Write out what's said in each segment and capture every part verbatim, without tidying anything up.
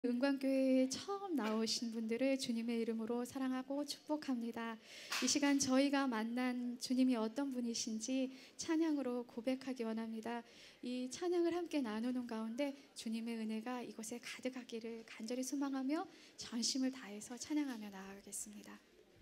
은광교회에 처음 나오신 분들을 주님의 이름으로 사랑하고 축복합니다. 이 시간 저희가 만난 주님이 어떤 분이신지 찬양으로 고백하기 원합니다. 이 찬양을 함께 나누는 가운데 주님의 은혜가 이곳에 가득하기를 간절히 소망하며 전심을 다해서 찬양하며 나아가겠습니다.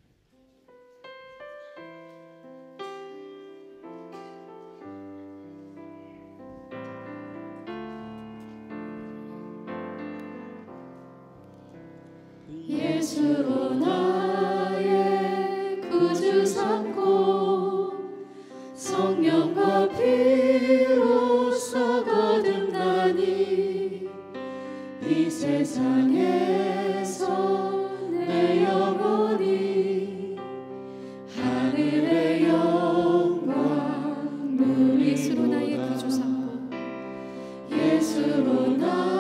예수로 나의 구주 삼고 성령과 피로써 거듭나니 이 세상에서 내 영혼이 하늘의 영광 누리고 예수로 나의 구주 삼고 예수로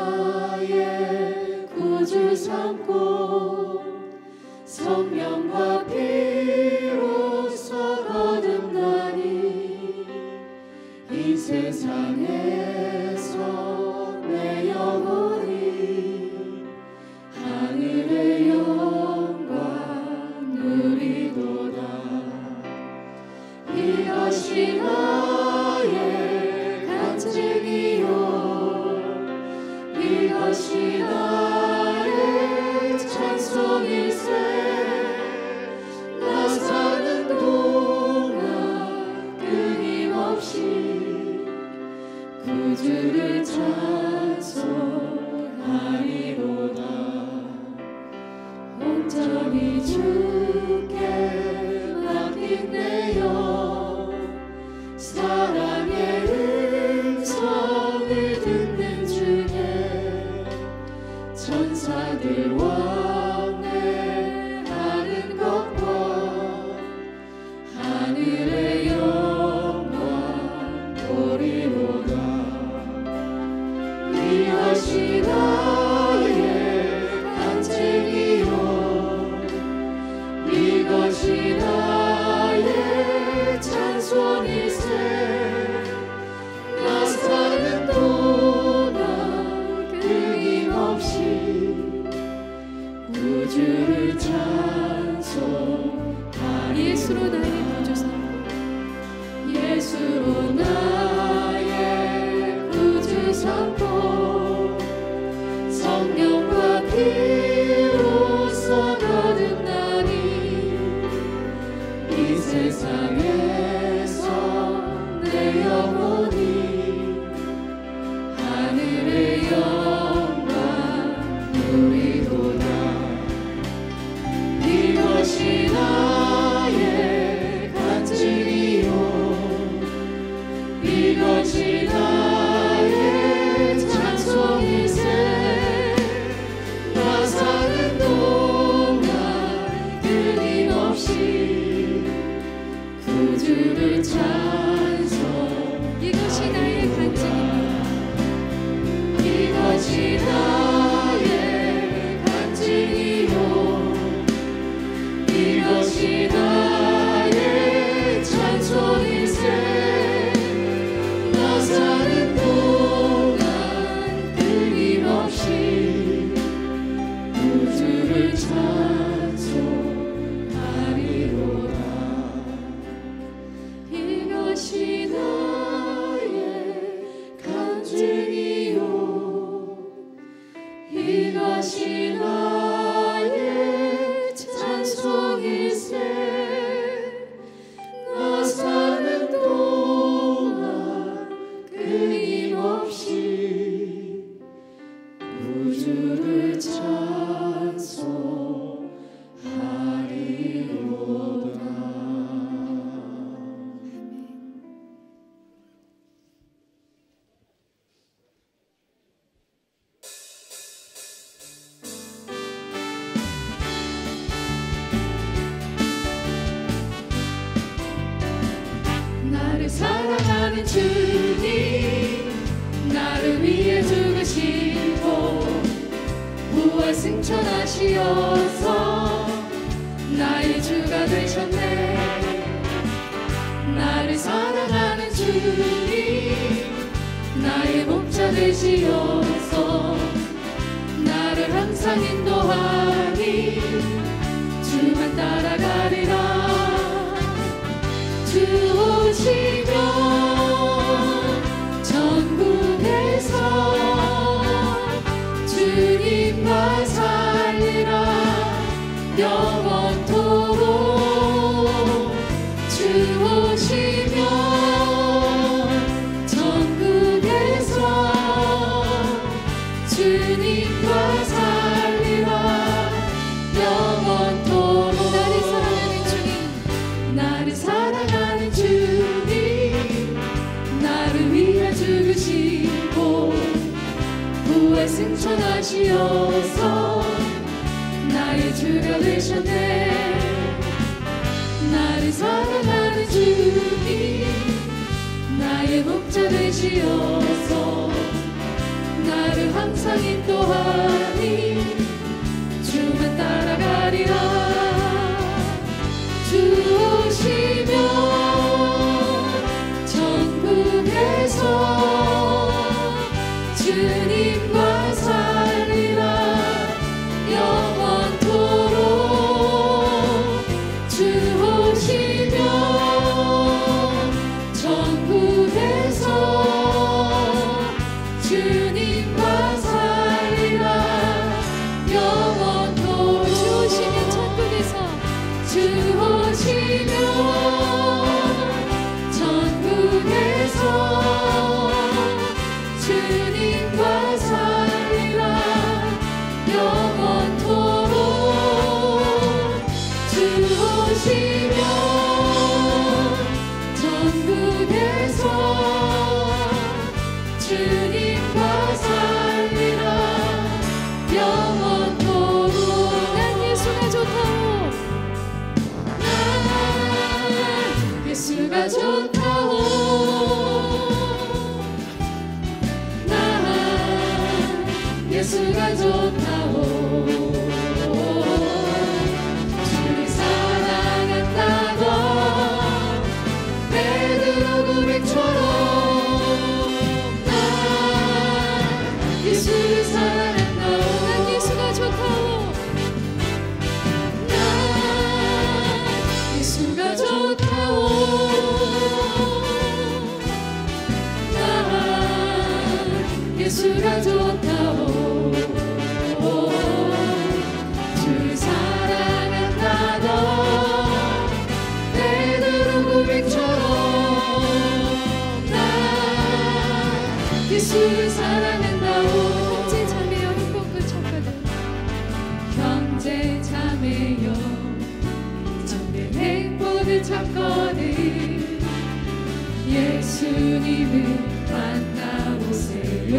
나의 구주 삼고 성령과 피로써 거듭나니 이 세상에서 내 영혼이 하늘의 영광 누리도다. 이것이 나의 간증이요 이것이 나의 찬송일세. 나 사는 동안 끊임없이 구주를 찬송하리로다. 온전히 주께 맡긴 내 영 사랑의 음성을 듣는 주께 천사들 왕래하는 것과 하늘의 영광 보리로다. 이것이 나의 간증이요 이것이 나의 찬송일세. 나 사는 동안 끊임없이 구주를 찬송하리. 예수로 나의 구주 삼고 예수로 나의 구주 삼고 성령과 피로써 거듭나니 이 세상에서 내 영혼이 하늘의 영광 누리도다. 이것이 나의 간증이요 이것이 나의 찬송일세. 나 사는 동안 끊임없이 구주를 찬송. 이것이 나의 간증입니다. 이것이 나의 간증이요 이것이 나의 찬송일세. 나 사는 동안 끊임없이 구주를 찬송하리로다. 이것이 나의 간증이요 이것이 나의 찬송일세. 나 사는 동안 끊임없이 구주를 찬송하리로다. 나를 사랑하는 주님 나를 위해 죽으시고 부활 승천하시어서 나의 주가 되셨네. 나를 사랑하는 주님 나의 목자 되시어서 나를 항상 인도하니 주만 따라가리라. 주 오시면 천국에서 주님과 살리라. 영원토록 주 오시면 천국에서 주님과 살리라. 영원토록 나를 사랑하는 주님, 나를 사랑하는 주님, 나를 위해 죽으시고 부활 승천하시어서 나의 주가 되셨네. 나를 사랑하는 주님, 나의 목자 되시어서 나를 항상 인도하니 주만 따라가리라. 주 오시면 천국에서 주님과 살리라. 영원토록 주 오시면 천국에서 주님과 살리라. 영원토록 주 오시면 천국에서 주 오시면 천국에서 주님과 살리라. 영원토록 주 오시면 천국에서 주님과 살리라. 영원토록 난 예수가 좋다오. 난 예수가 좋다오. 난 예수가 좋다오. 주를 사랑한다고 베드로 고백처럼 난 예수를 사랑한다오. 난 예수가 좋다오. 난 예수가 좋다오. 난 예수가 좋다오. 주를 사랑한다던 베드로 고백처럼 난 예수를 사랑한다오. 형제 자매여 행복을 쳤거든. 형제 자매여 참된 행복을 찾거든. 예수님을 만나보세요.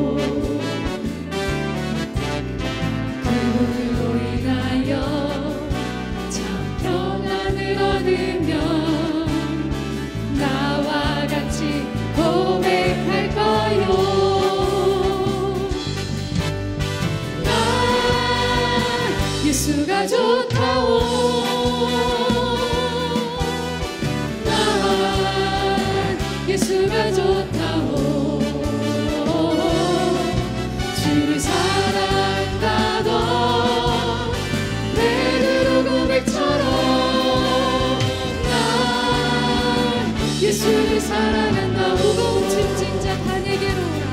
그분으로 인하여 참 평안을 얻으면 나와 같이 고백할 거요. 난 예수가 좋다오. 난 예수가 좋다오. 주를 사랑한다던 베드로 고백처럼 난 예수를 사랑한다. 무거운 짐진 자 다 내게로 오라.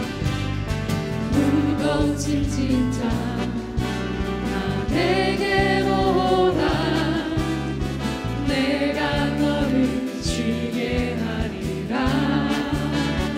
무거운 짐진 자 다 내게로 오라. 내가 너를 쉬게 하리라.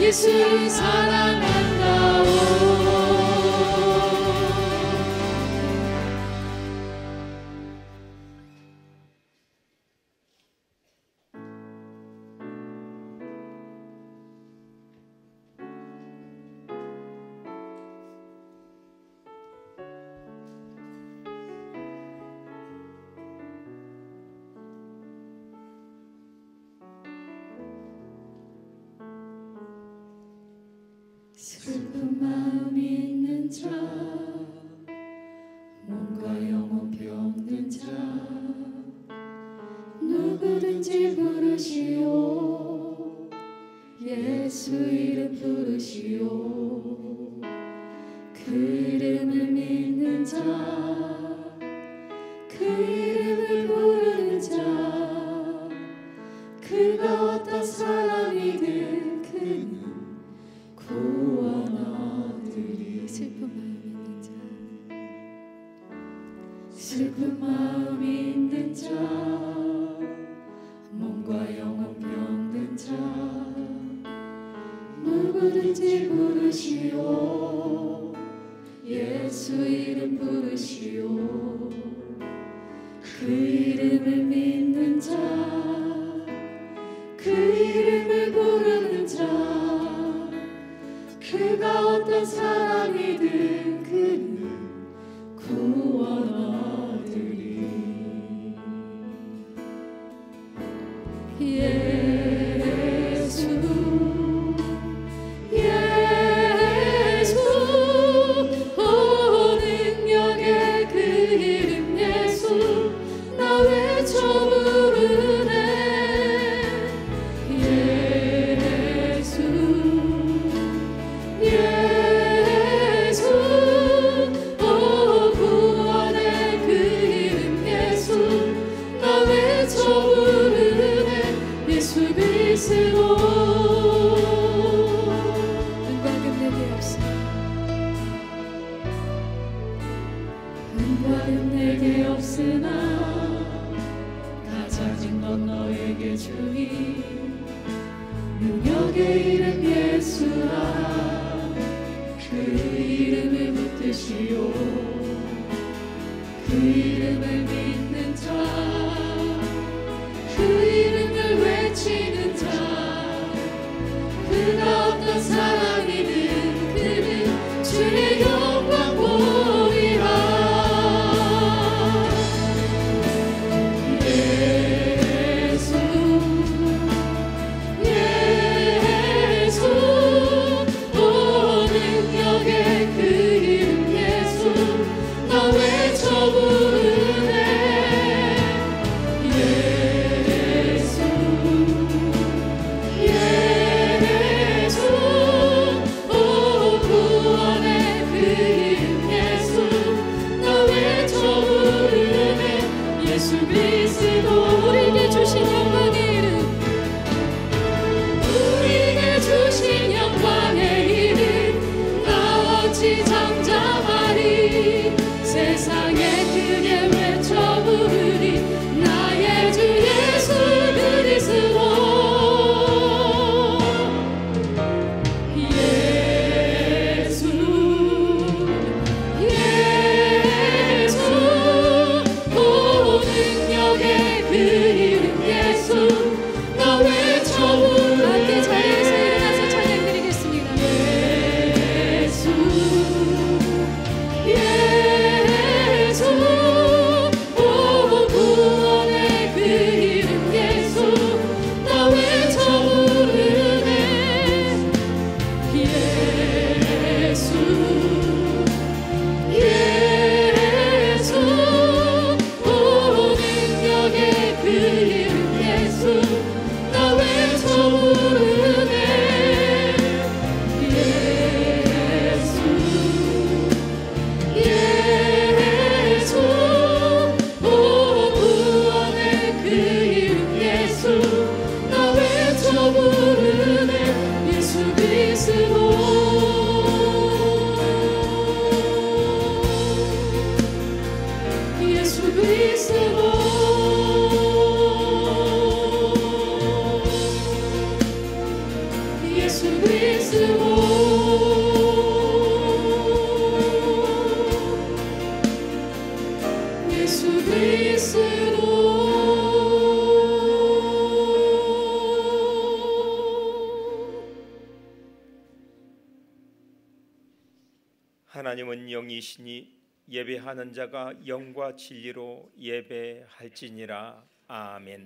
예수를 사랑한다오. 슬픈 마음이 있는 자, 몸과 영혼 병든 자, 누구든지 부르시오. 예수 이름 부르시오. 그 이름을 믿는 자, 그 이름을 부르는 자, 그가 어떤 사람이든 그는 구원하리니. 슬픈 마음 있는 자, 슬픈 마음이 있는 자, 몸과 영혼 병든 자, 누구든지 부르시오. 예수 이름 부르시오. 그 이름을 믿는 자, 그 이름을 부르는 자, 그가 어떤 사람이든 그는 구원하리니. 예수 예수 오 능력의 그 이름 예수 나 외쳐 부르네. 예수 예수 오 구원의 그 이름 예수 나 외쳐 부르네. 예수 그리스도. 은과 금 내게 없으나 은과 금 내게 없으나 가져진 건 너에게 주니. 능력의 이름 예수라. 그 이름을 붙드시오. 그 이름을 믿는 자, 그 이름을 외치는 자, 그가 어떤 사람이든 그는 주의 영광 보리라. 예수 예수 오 능력의 그 이름 예수 나 외쳐 부르네. 예수 예수 오 구원의 그 이름 예수 나 외쳐 부르네. 예수 그리스도. 우리에게 주신 영광의 이름, 우리에게 주신 영광의 이름 나 어찌 잠잠하리. 세상에 크게 외쳐 부르리. 나의 주 예수 그리스도. 예수 예수 오 능력의 그 이름 예수 나 외쳐 부르네. 함께 자리에서 일어나서 찬양 드리겠습니다. 예수 예수 오 구원의 그 이름 예수 나 외쳐 부르네. 예수 예수 오 능력의 그 이름 예수 나 외쳐 부르네. 예수 예수 오 구원의 그 이름 예수 나 외쳐 부르네. 예수 그리스도. 예수 그리스도. 예수 그리스도. 하나님은 영이시니 예배하는 자가 영과 진리로 예배할지니라. 아멘.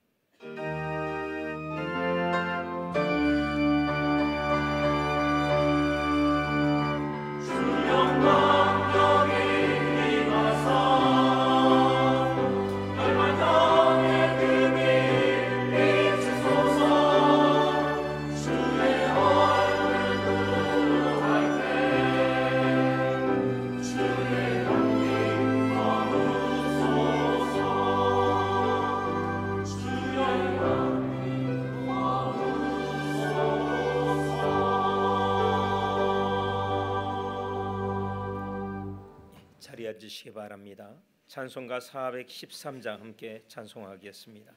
자리에 앉으시기 바랍니다. 찬송가 사백십삼 장 함께 찬송하겠습니다.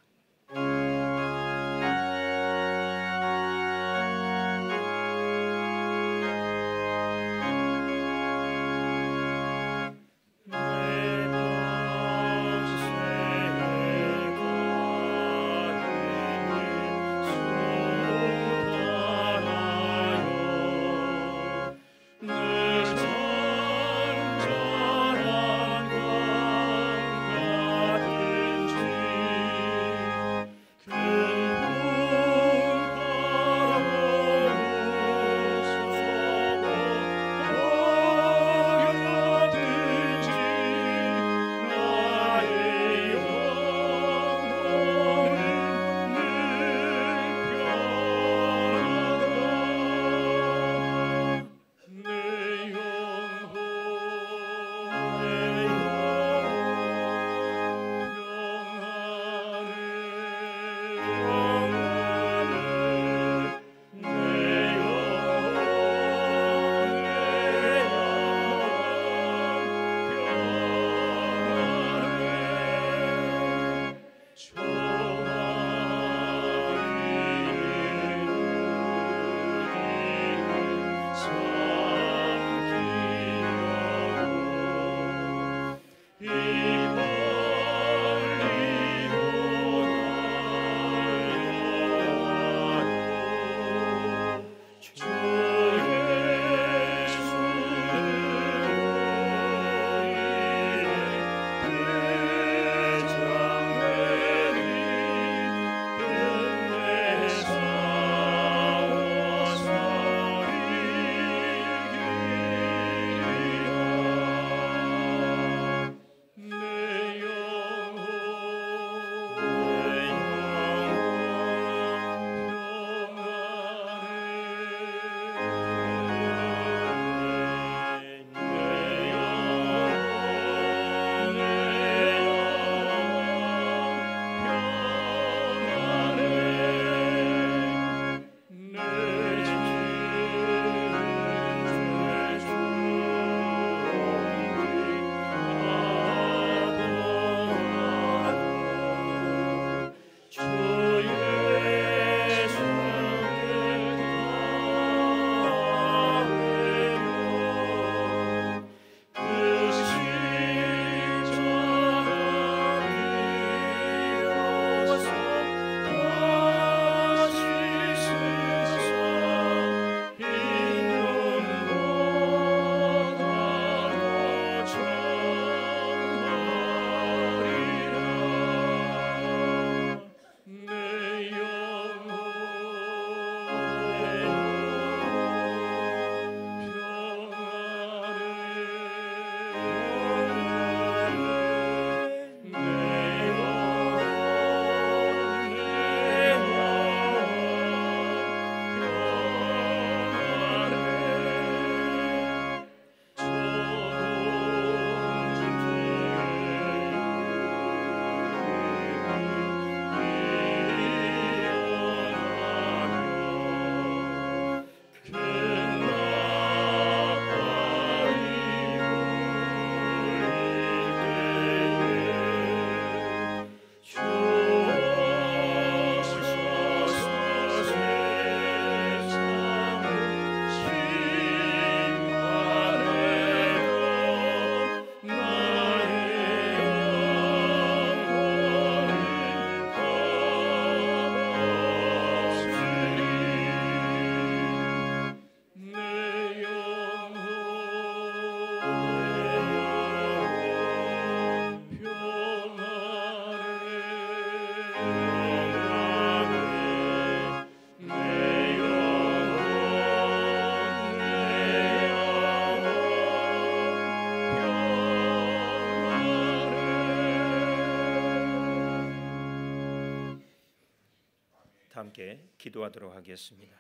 함께 기도하도록 하겠습니다.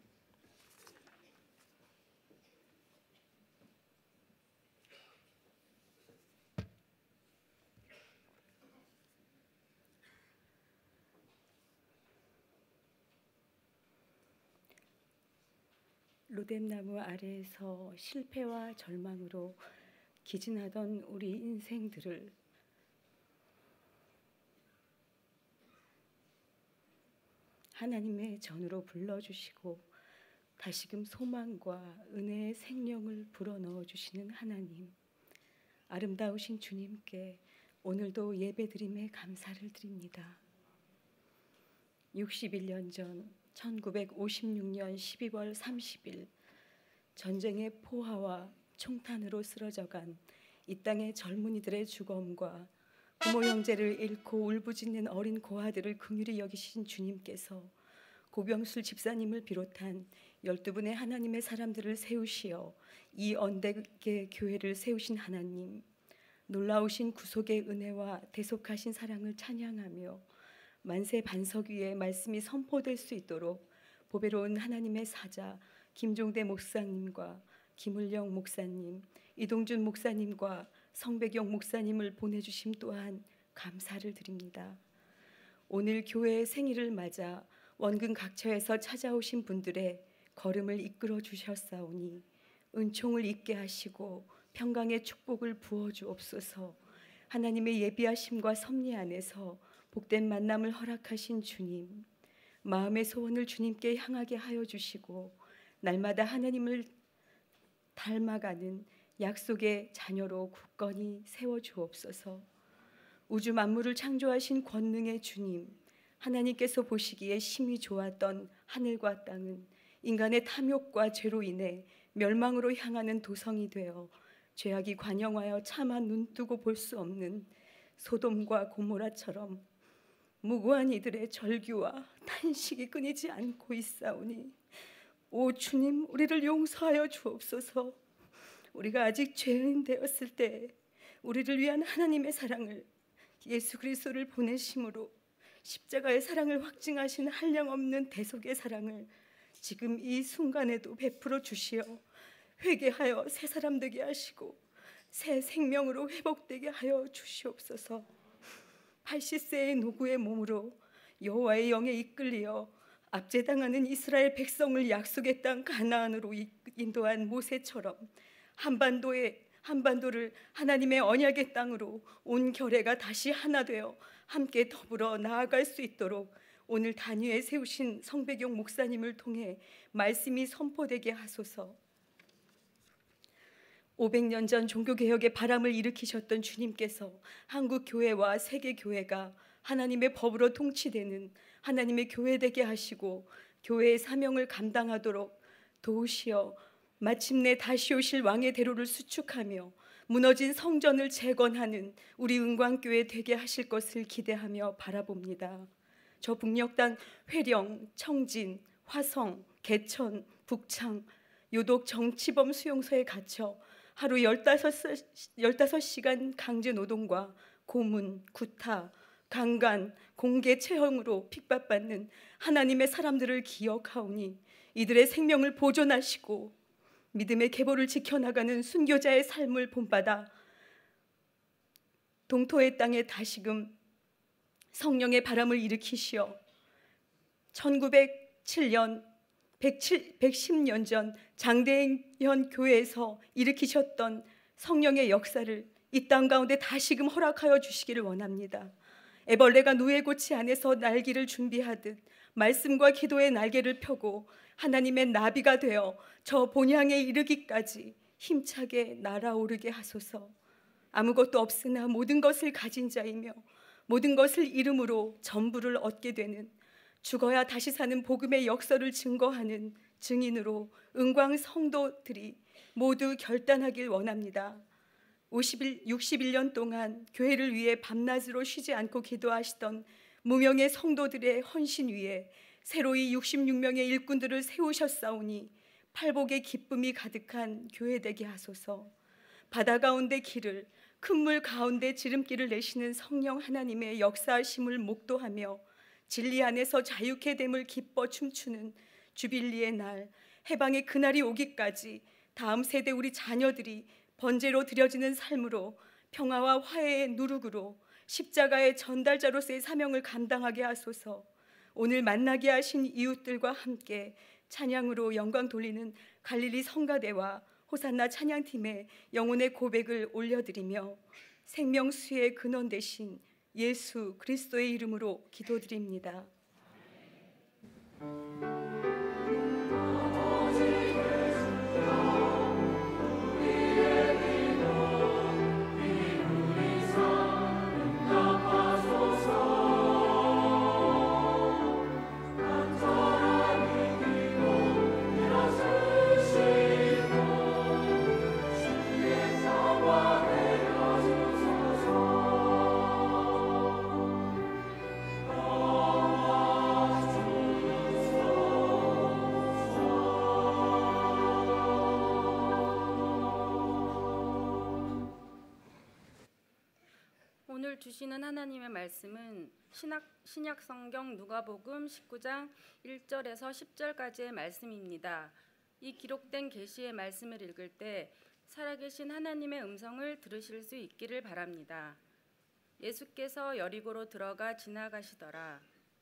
로뎀나무 아래에서 실패와 절망으로 기진하던 우리 인생들을 하나님의 전으로 불러주시고 다시금 소망과 은혜의 생명을 불어넣어 주시는 하나님, 아름다우신 주님께 오늘도 예배드림에 감사를 드립니다. 육십일 년 전 천구백오십육 년 십이월 삼십일 전쟁의 포화와 총탄으로 쓰러져간 이 땅의 젊은이들의 죽음과 부모 형제를 잃고 울부짖는 어린 고아들을 긍휼히 여기신 주님께서 고병술 집사님을 비롯한 열두 분의 하나님의 사람들을 세우시어 이 언덕의 교회를 세우신 하나님, 놀라우신 구속의 은혜와 대속하신 사랑을 찬양하며 만세 반석 위에 말씀이 선포될 수 있도록 보배로운 하나님의 사자 김종대 목사님과 김을영 목사님, 이동준 목사님과 성배경 목사님을 보내주심 또한 감사를 드립니다. 오늘 교회의 생일을 맞아 원근 각처에서 찾아오신 분들의 걸음을 이끌어 주셨사오니 은총을 잊게 하시고 평강의 축복을 부어 주옵소서. 하나님의 예비하심과 섭리 안에서 복된 만남을 허락하신 주님, 마음의 소원을 주님께 향하게 하여 주시고 날마다 하나님을 닮아가는 약속의 자녀로 굳건히 세워 주옵소서. 우주 만물을 창조하신 권능의 주님, 하나님께서 보시기에 심히 좋았던 하늘과 땅은 인간의 탐욕과 죄로 인해 멸망으로 향하는 도성이 되어 죄악이 관영하여 차마 눈뜨고 볼 수 없는 소돔과 고모라처럼 무고한 이들의 절규와 탄식이 끊이지 않고 있사오니 오 주님, 우리를 용서하여 주옵소서. 우리가 아직 죄인 되었을 때 우리를 위한 하나님의 사랑을, 예수 그리스도를 보내심으로 십자가의 사랑을 확증하신 한량없는 대속의 사랑을 지금 이 순간에도 베풀어 주시어 회개하여 새 사람 되게 하시고 새 생명으로 회복되게 하여 주시옵소서. 팔십 세의 노구의 몸으로 여호와의 영에 이끌리어 압제당하는 이스라엘 백성을 약속의 땅 가나안으로 인도한 모세처럼 한반도의 한반도를 하나님의 언약의 땅으로 온 결회가 다시 하나 되어 함께 더불어 나아갈 수 있도록 오늘 단위에 세우신 성배경 목사님을 통해 말씀이 선포되게 하소서. 오백 년 전 종교개혁의 바람을 일으키셨던 주님께서 한국 교회와 세계 교회가 하나님의 법으로 통치되는 하나님의 교회 되게 하시고 교회의 사명을 감당하도록 도우시어 마침내 다시 오실 왕의 대로를 수축하며 무너진 성전을 재건하는 우리 은광교회 되게 하실 것을 기대하며 바라봅니다. 저 북녘단 회령, 청진, 화성, 개천, 북창, 요독 정치범 수용소에 갇혀 하루 열다섯 시간 강제 노동과 고문, 구타, 강간, 공개 체형으로 핍박받는 하나님의 사람들을 기억하오니 이들의 생명을 보존하시고 믿음의 계보를 지켜나가는 순교자의 삶을 본받아 동토의 땅에 다시금 성령의 바람을 일으키시어 천구백칠 년 백십 년 전 장대현 교회에서 일으키셨던 성령의 역사를 이 땅 가운데 다시금 허락하여 주시기를 원합니다. 애벌레가 누에고치 안에서 날기를 준비하듯 말씀과 기도의 날개를 펴고 하나님의 나비가 되어 저 본향에 이르기까지 힘차게 날아오르게 하소서. 아무것도 없으나 모든 것을 가진 자이며 모든 것을 이름으로 전부를 얻게 되는 죽어야 다시 사는 복음의 역사를 증거하는 증인으로 은광 성도들이 모두 결단하길 원합니다. 육십일 년 동안 교회를 위해 밤낮으로 쉬지 않고 기도하시던 무명의 성도들의 헌신 위에 새로이 육십육 명의 일꾼들을 세우셨사오니 팔복의 기쁨이 가득한 교회 되게 하소서. 바다 가운데 길을, 큰 물 가운데 지름길을 내시는 성령 하나님의 역사하심을 목도하며 진리 안에서 자유케 됨을 기뻐 춤추는 주빌리의 날, 해방의 그날이 오기까지 다음 세대 우리 자녀들이 번제로 드려지는 삶으로 평화와 화해의 누룩으로 십자가의 전달자로서의 사명을 감당하게 하소서. 오늘 만나게 하신 이웃들과 함께 찬양으로 영광 돌리는 갈릴리 성가대와 호산나 찬양팀의 영혼의 고백을 올려드리며 생명수의 근원 되신 예수 그리스도의 이름으로 기도드립니다. 오늘 주시는 하나님의 말씀은 신약, 신약 성경 누가복음 십구 장 일 절에서 십 절까지의 말씀입니다. 이 기록된 계시의 말씀을 읽을 때 살아계신 하나님의 음성을 들으실 수 있기를 바랍니다. 예수께서 여리고로 들어가 지나가시더라.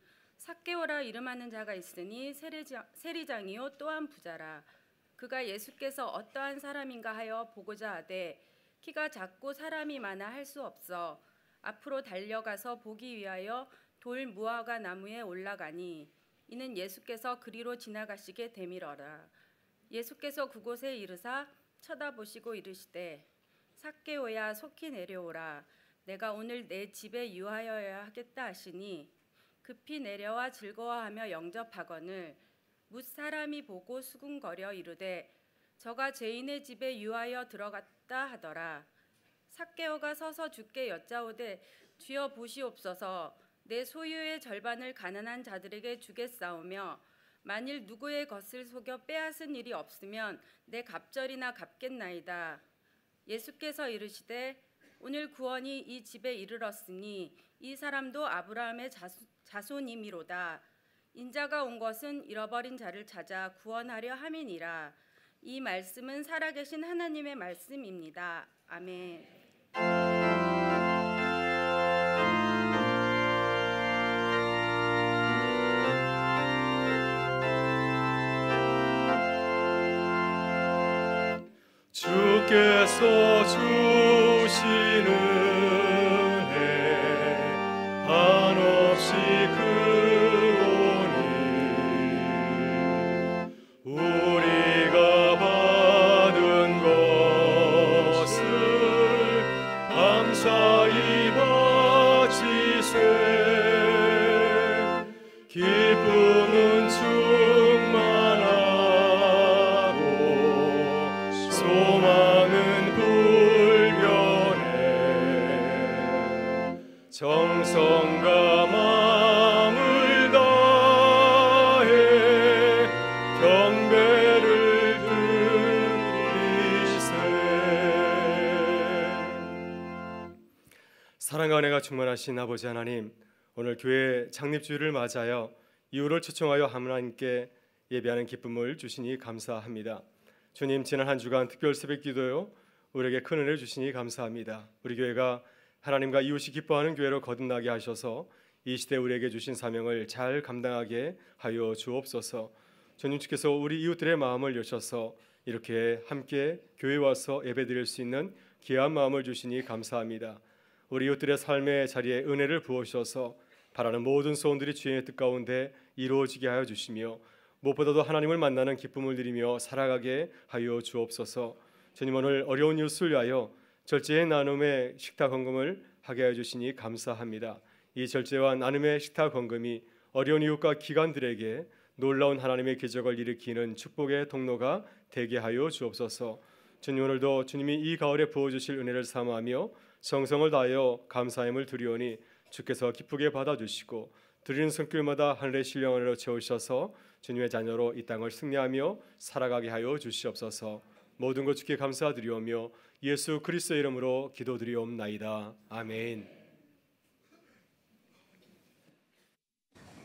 삭개오라 이름하는 자가 있으니 세리장, 세리장이요 또한 부자라. 그가 예수께서 어떠한 사람인가 하여 보고자 하되 키가 작고 사람이 많아 할 수 없어 앞으로 달려가서 보기 위하여 돌 무화과 나무에 올라가니 이는 예수께서 그리로 지나가시게 되밀어라. 예수께서 그곳에 이르사 쳐다보시고 이르시되 삭개오야 속히 내려오라. 내가 오늘 내 집에 유하여야 하겠다 하시니 급히 내려와 즐거워하며 영접하거늘 뭇 사람이 보고 수군거려 이르되 저가 죄인의 집에 유하여 들어갔다 하더라. 삭개오가 서서 주께 여짜오되 주여 보시옵소서 내 소유의 절반을 가난한 자들에게 주겠사오며 만일 누구의 것을 속여 빼앗은 일이 없으면 내 갑절이나 갚겠나이다. 예수께서 이르시되 오늘 구원이 이 집에 이르렀으니 이 사람도 아브라함의 자수, 자손이미로다. 인자가 온 것은 잃어버린 자를 찾아 구원하려 함이니라. 이 말씀은 살아계신 하나님의 말씀입니다. 아멘. 주께서 주시는 은혜 한없이 크오니 우리가 받은 것을 감사히 바치세. 기쁨은 충만하고 소망은 불변해. 정성과 마음을 다해 경배를 드리세. 사랑과 은혜가 충만하신 아버지 하나님, 오늘 교회 창립주일을 맞아요 이후를 초청하여 하나님께 예배하는 기쁨을 주시니 감사합니다. 주님, 지난 한 주간 특별 새벽기도요 우리에게 큰 은혜를 주시니 감사합니다. 우리 교회가 하나님과 이웃이 기뻐하는 교회로 거듭나게 하셔서 이 시대 우리에게 주신 사명을 잘 감당하게 하여 주옵소서. 주님, 주께서 우리 이웃들의 마음을 여셔서 이렇게 함께 교회에 와서 예배드릴 수 있는 귀한 마음을 주시니 감사합니다. 우리 이웃들의 삶의 자리에 은혜를 부어주셔서 바라는 모든 소원들이 주의 뜻 가운데 이루어지게 하여 주시며 무엇보다도 하나님을 만나는 기쁨을 누리며 살아가게 하여 주옵소서. 주님, 오늘 어려운 이웃을 위하여 절제의 나눔의 식탁 헌금을 하게 하여 주시니 감사합니다. 이 절제와 나눔의 식탁 헌금이 어려운 이웃과 기관들에게 놀라운 하나님의 기적을 일으키는 축복의 통로가 되게 하여 주옵소서. 주님, 오늘도 주님이 이 가을에 부어주실 은혜를 사모하며 정성을 다하여 감사함을 드리오니 주께서 기쁘게 받아주시고 드리는 손길마다 하늘의 신령으로 채우셔서 주님의 자녀로 이 땅을 승리하며 살아가게 하여 주시옵소서. 모든 것 주께 감사드리오며 예수 그리스도의 이름으로 기도드리옵나이다. 아멘.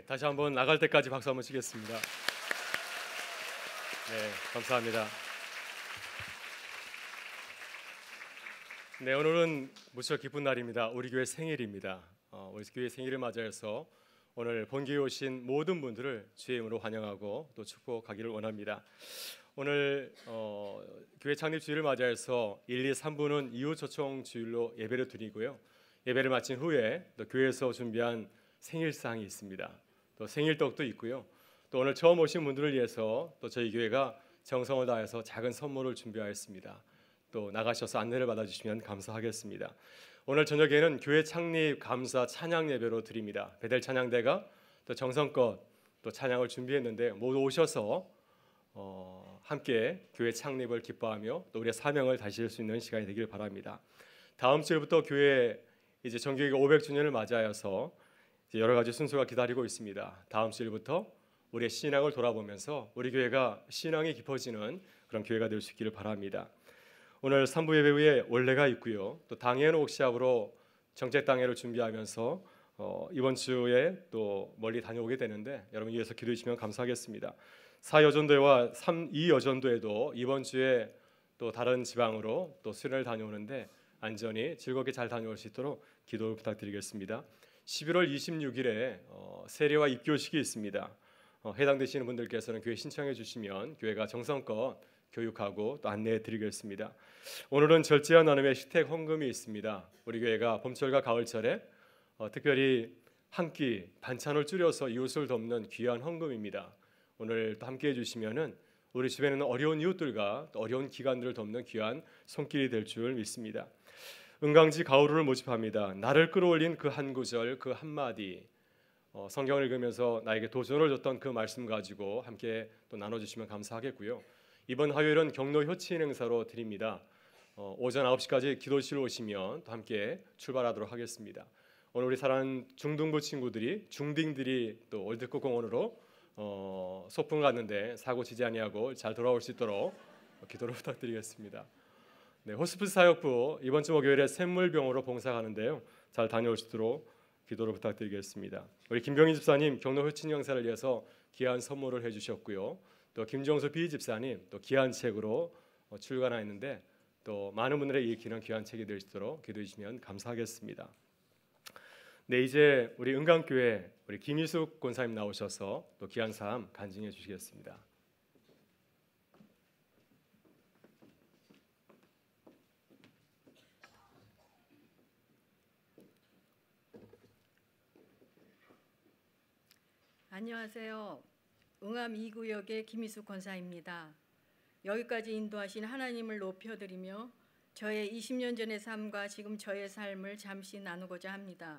네, 다시 한번 나갈 때까지 박수 한번 치겠습니다. 네, 감사합니다. 네, 오늘은 무척 기쁜 날입니다. 우리 교회 생일입니다. 어, 우리 교회 생일을 맞이해서 오늘 본교에 오신 모든 분들을 주의 이름으로 환영하고 또 축복하기를 원합니다. 오늘 어, 교회 창립 주일을 맞이해서 일, 이, 삼 부는 이후 초청 주일로 예배를 드리고요. 예배를 마친 후에 또 교회에서 준비한 생일상이 있습니다. 또 생일떡도 있고요. 또 오늘 처음 오신 분들을 위해서 또 저희 교회가 정성을 다해서 작은 선물을 준비하였습니다. 또 나가셔서 안내를 받아주시면 감사하겠습니다. 오늘 저녁에는 교회 창립 감사 찬양 예배로 드립니다. 베델 찬양대가 또 정성껏 또 찬양을 준비했는데 모두 오셔서 어, 함께 교회 창립을 기뻐하며 또 우리의 사명을 다실 수 있는 시간이 되길 바랍니다. 다음 주부터 교회 이제 정교회가 오백 주년을 맞이하여서 이제 여러 가지 순서가 기다리고 있습니다. 다음 주일부터 우리의 신앙을 돌아보면서 우리 교회가 신앙이 깊어지는 그런 교회가 될 수 있기를 바랍니다. 오늘 삼 부 예배 후에 원래가 있고요. 또 당회는 옥시합으로 정책 당회를 준비하면서 어, 이번 주에 또 멀리 다녀오게 되는데 여러분 위해서 기도해 주시면 감사하겠습니다. 사 여전도회와 삼 이 여전도회도 이번 주에 또 다른 지방으로 또 수련을 다녀오는데 안전히 즐겁게 잘 다녀올 수 있도록 기도를 부탁드리겠습니다. 십일월 이십육일에 어, 세례와 입교식이 있습니다. 어, 해당되시는 분들께서는 교회 신청해 주시면 교회가 정성껏 교육하고 또 안내해 드리겠습니다. 오늘은 절제와 나눔의 시택 헌금이 있습니다. 우리 교회가 봄철과 가을철에 어, 특별히 한 끼 반찬을 줄여서 이웃을 돕는 귀한 헌금입니다. 오늘 또 함께해 주시면은 우리 주변에 있는 어려운 이웃들과 또 어려운 기관들을 돕는 귀한 손길이 될 줄 믿습니다. 은강지 가오루를 모집합니다. 나를 끌어올린 그 한 구절, 그 한마디 어, 성경을 읽으면서 나에게 도전을 줬던 그 말씀 가지고 함께 또 나눠주시면 감사하겠고요. 이번 화요일은 경로 효친 행사로 드립니다. 어, 오전 아홉 시까지 기도실 오시면 또 함께 출발하도록 하겠습니다. 오늘 우리 사랑하는 중등부 친구들이 중딩들이 또 월드컵 공원으로 어, 소풍 갔는데 사고 치지 아니하고 잘 돌아올 수 있도록 기도를 부탁드리겠습니다. 네, 호스피스 사역부 이번 주 목요일에 샘물병으로 봉사하는데요. 잘 다녀올 수 있도록 기도를 부탁드리겠습니다. 우리 김병희 집사님 경로 효친 행사를 위해서 귀한 선물을 해주셨고요. 또 김정수 비 집사님 또 귀한 책으로 출간하였는데 또 많은 분들의 읽히는 귀한 책이 될 수 있도록 기도해 주시면 감사하겠습니다. 네, 이제 우리 은강교회 우리 김희숙 권사님 나오셔서 또 귀한 삶 간증해 주시겠습니다. 안녕하세요. 응암 이 구역의 김희숙 권사입니다. 여기까지 인도하신 하나님을 높여드리며 저의 이십 년 전의 삶과 지금 저의 삶을 잠시 나누고자 합니다.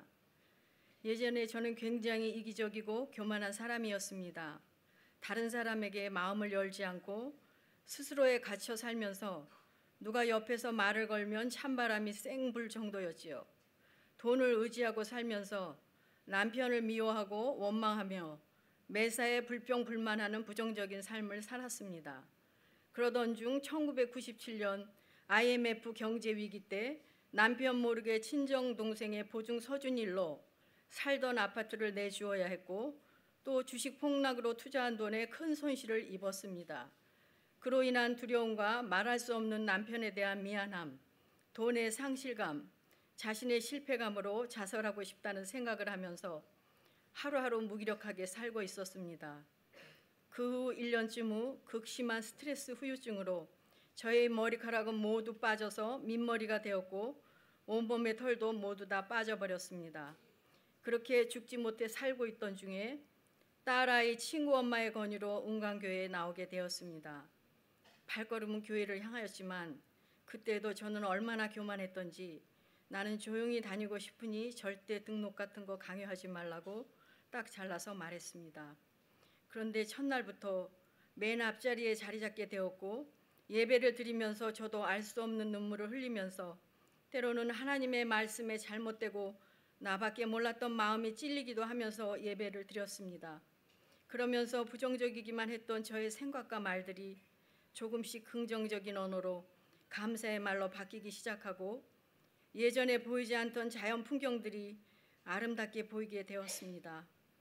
예전에 저는 굉장히 이기적이고 교만한 사람이었습니다. 다른 사람에게 마음을 열지 않고 스스로에 갇혀 살면서 누가 옆에서 말을 걸면 찬바람이 쌩 불 정도였지요. 돈을 의지하고 살면서 남편을 미워하고 원망하며 매사에 불평불만하는 부정적인 삶을 살았습니다. 그러던 중 천구백구십칠 년 아이엠에프 경제위기 때 남편 모르게 친정 동생의 보증 서준 일로 살던 아파트를 내주어야 했고 또 주식 폭락으로 투자한 돈에 큰 손실을 입었습니다. 그로 인한 두려움과 말할 수 없는 남편에 대한 미안함, 돈의 상실감, 자신의 실패감으로 자살하고 싶다는 생각을 하면서 하루하루 무기력하게 살고 있었습니다. 그 후 일 년쯤 후 극심한 스트레스 후유증으로 저의 머리카락은 모두 빠져서 민머리가 되었고 온몸의 털도 모두 다 빠져버렸습니다. 그렇게 죽지 못해 살고 있던 중에 딸아이 친구 엄마의 권유로 은강교회에 나오게 되었습니다. 발걸음은 교회를 향하였지만 그때도 저는 얼마나 교만했던지 나는 조용히 다니고 싶으니 절대 등록 같은 거 강요하지 말라고 딱 잘라서 말했습니다. 그런데 첫날부터 맨 앞자리에 자리 잡게 되었고 예배를 드리면서 저도 알 수 없는 눈물을 흘리면서 때로는 하나님의 말씀에 잘못되고 나밖에 몰랐던 마음이 찔리기도 하면서 예배를 드렸습니다. 그러면서 부정적이기만 했던 저의 생각과 말들이 조금씩 긍정적인 언어로 감사의 말로 바뀌기 시작하고 예전에 보이지 않던 자연 풍경들이 아름답게 보이게 되었습니다.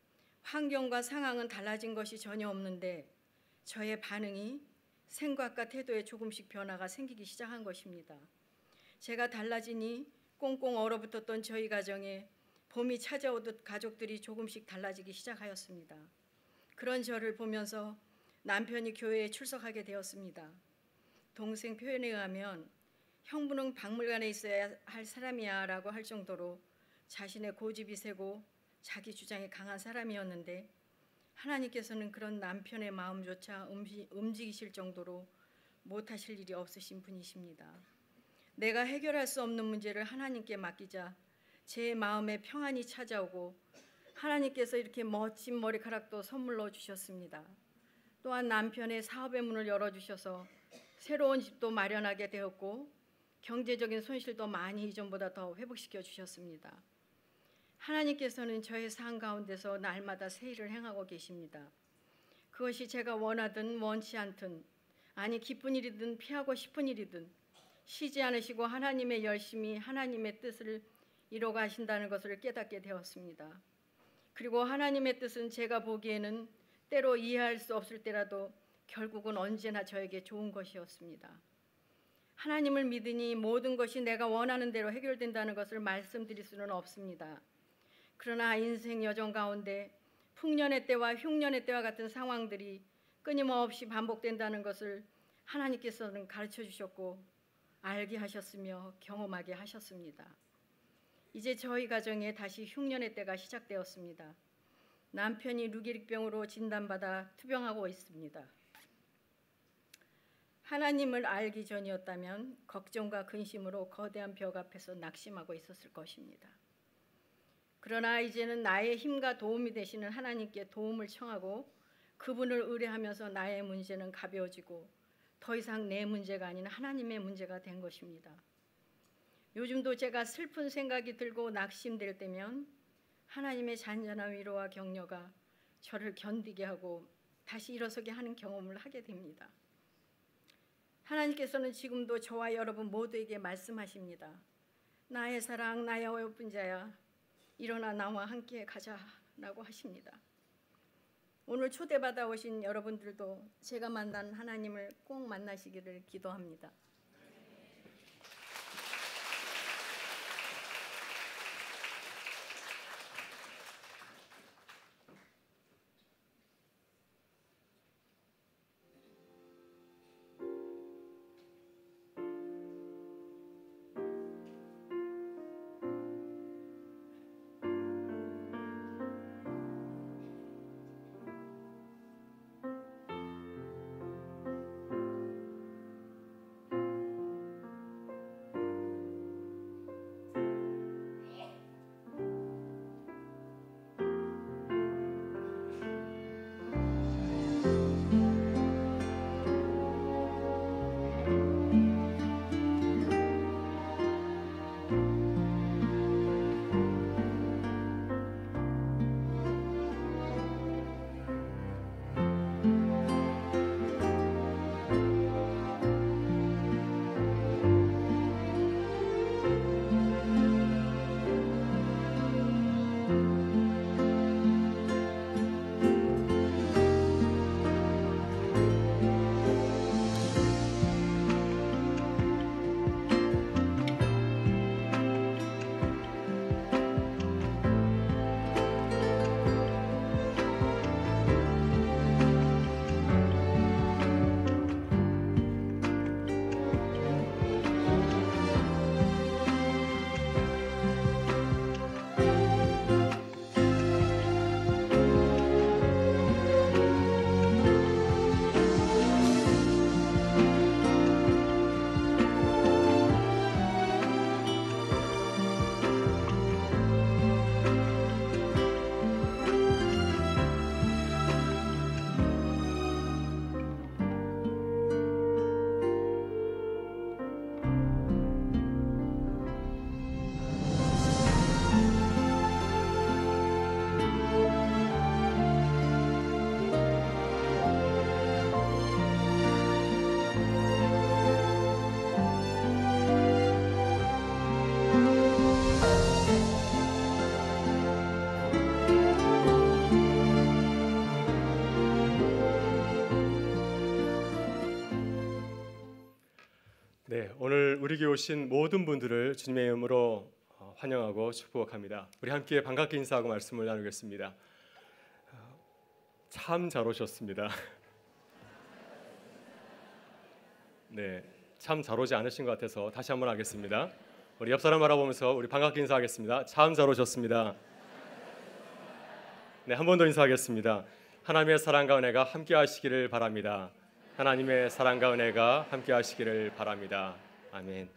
환경과 상황은 달라진 것이 전혀 없는데 저의 반응이 생각과 태도에 조금씩 변화가 생기기 시작한 것입니다. 제가 달라지니 꽁꽁 얼어붙었던 저희 가정에 봄이 찾아오듯 가족들이 조금씩 달라지기 시작하였습니다. 그런 저를 보면서 남편이 교회에 출석하게 되었습니다. 동생 표현에 의하면 형부는 박물관에 있어야 할 사람이야 라고 할 정도로 자신의 고집이 세고 자기 주장이 강한 사람이었는데 하나님께서는 그런 남편의 마음조차 움직이실 정도로 못하실 일이 없으신 분이십니다. 내가 해결할 수 없는 문제를 하나님께 맡기자 제 마음에 평안이 찾아오고 하나님께서 이렇게 멋진 머리카락도 선물로 주셨습니다. 또한 남편의 사업의 문을 열어주셔서 새로운 집도 마련하게 되었고 경제적인 손실도 많이 이전보다 더 회복시켜 주셨습니다. 하나님께서는 저의 삶 가운데서 날마다 새 일을 행하고 계십니다. 그것이 제가 원하든 원치 않든, 아니 기쁜 일이든 피하고 싶은 일이든 쉬지 않으시고 하나님의 열심히 하나님의 뜻을 이루어 가신다는 것을 깨닫게 되었습니다. 그리고 하나님의 뜻은 제가 보기에는 때로 이해할 수 없을 때라도 결국은 언제나 저에게 좋은 것이었습니다. 하나님을 믿으니 모든 것이 내가 원하는 대로 해결된다는 것을 말씀드릴 수는 없습니다. 그러나 인생 여정 가운데 풍년의 때와 흉년의 때와 같은 상황들이 끊임없이 반복된다는 것을 하나님께서는 가르쳐 주셨고 알게 하셨으며 경험하게 하셨습니다. 이제 저희 가정에 다시 흉년의 때가 시작되었습니다. 남편이 루게릭병으로 진단받아 투병하고 있습니다. 하나님을 알기 전이었다면 걱정과 근심으로 거대한 벽 앞에서 낙심하고 있었을 것입니다. 그러나 이제는 나의 힘과 도움이 되시는 하나님께 도움을 청하고 그분을 의뢰하면서 나의 문제는 가벼워지고 더 이상 내 문제가 아닌 하나님의 문제가 된 것입니다. 요즘도 제가 슬픈 생각이 들고 낙심될 때면 하나님의 잔잔한 위로와 격려가 저를 견디게 하고 다시 일어서게 하는 경험을 하게 됩니다. 하나님께서는 지금도 저와 여러분 모두에게 말씀하십니다. 나의 사랑, 나의 어여쁜 자야, 일어나 나와 함께 가자라고 하십니다. 오늘 초대받아 오신 여러분들도 제가 만난 하나님을 꼭 만나시기를 기도합니다. 네, 오늘 우리 교회 오신 모든 분들을 주님의 이름으로 환영하고 축복합니다. 우리 함께 반갑게 인사하고 말씀을 나누겠습니다. 참 잘 오셨습니다. 네, 참 잘 오지 않으신 것 같아서 다시 한번 하겠습니다. 우리 옆 사람 바라보면서 우리 반갑게 인사하겠습니다. 참 잘 오셨습니다. 네, 한 번 더 인사하겠습니다. 하나님의 사랑과 은혜가 함께 하시기를 바랍니다. 하나님의 사랑과 은혜가 함께 하시기를 바랍니다. 아멘.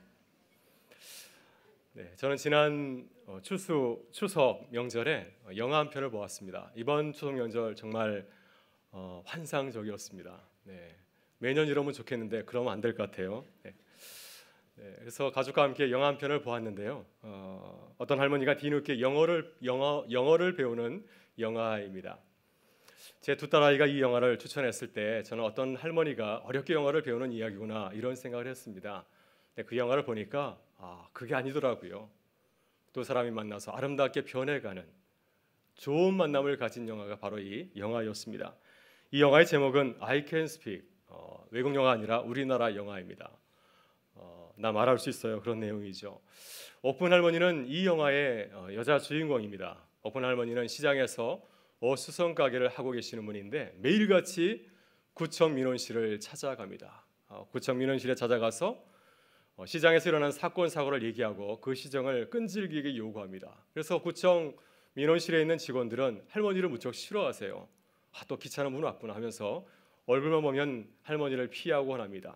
네, 저는 지난 추수 추석 명절에 영화 한 편을 보았습니다. 이번 추석 명절 정말 어, 환상적이었습니다. 네, 매년 이러면 좋겠는데 그러면 안 될 것 같아요. 네. 네, 그래서 가족과 함께 영화 한 편을 보았는데요. 어, 어떤 할머니가 뒤늦게 영어를 영어 영어를 배우는 영화입니다. 제 두 딸아이가 이 영화를 추천했을 때 저는 어떤 할머니가 어렵게 영어를 배우는 이야기구나 이런 생각을 했습니다. 근데 그 영화를 보니까 아, 그게 아니더라고요. 두 사람이 만나서 아름답게 변해가는 좋은 만남을 가진 영화가 바로 이 영화였습니다. 이 영화의 제목은 I Can Speak, 어, 외국 영화 아니라 우리나라 영화입니다. 어, 나 말할 수 있어요. 그런 내용이죠. 옥분 할머니는 이 영화의 어, 여자 주인공입니다. 옥분 할머니는 시장에서 어수선 가게를 하고 계시는 분인데 매일같이 구청 민원실을 찾아갑니다. 어, 구청 민원실에 찾아가서 어, 시장에서 일어난 사건 사고를 얘기하고 그 시정을 끈질기게 요구합니다. 그래서 구청 민원실에 있는 직원들은 할머니를 무척 싫어하세요. 아, 또 귀찮은 분 왔구나 하면서 얼굴만 보면 할머니를 피하곤 합니다.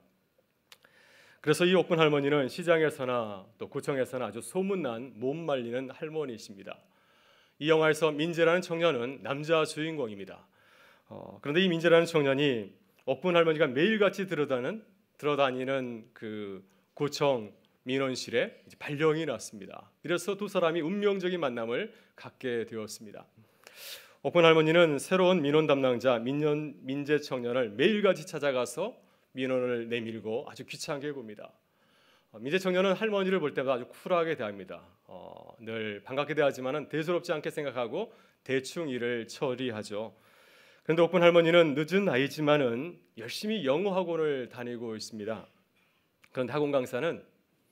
그래서 이 옥분 할머니는 시장에서나 또 구청에서나 아주 소문난 못 말리는 할머니이십니다. 이 영화에서 민재라는 청년은 남자 주인공입니다. 어, 그런데 이 민재라는 청년이 옥분 할머니가 매일같이 들어다니는, 들어다니는 그 구청 민원실에 발령이 났습니다. 그래서 두 사람이 운명적인 만남을 갖게 되었습니다. 옥분 할머니는 새로운 민원 담당자 민년, 민재 청년을 매일같이 찾아가서 민원을 내밀고 아주 귀찮게 봅니다. 어, 민재 청년은 할머니를 볼 때마다 아주 쿨하게 대합니다. 어, 늘 반갑게 대하지만은 대수롭지 않게 생각하고 대충 일을 처리하죠. 그런데 옥분 할머니는 늦은 나이지만은 열심히 영어 학원을 다니고 있습니다. 그런데 학원 강사는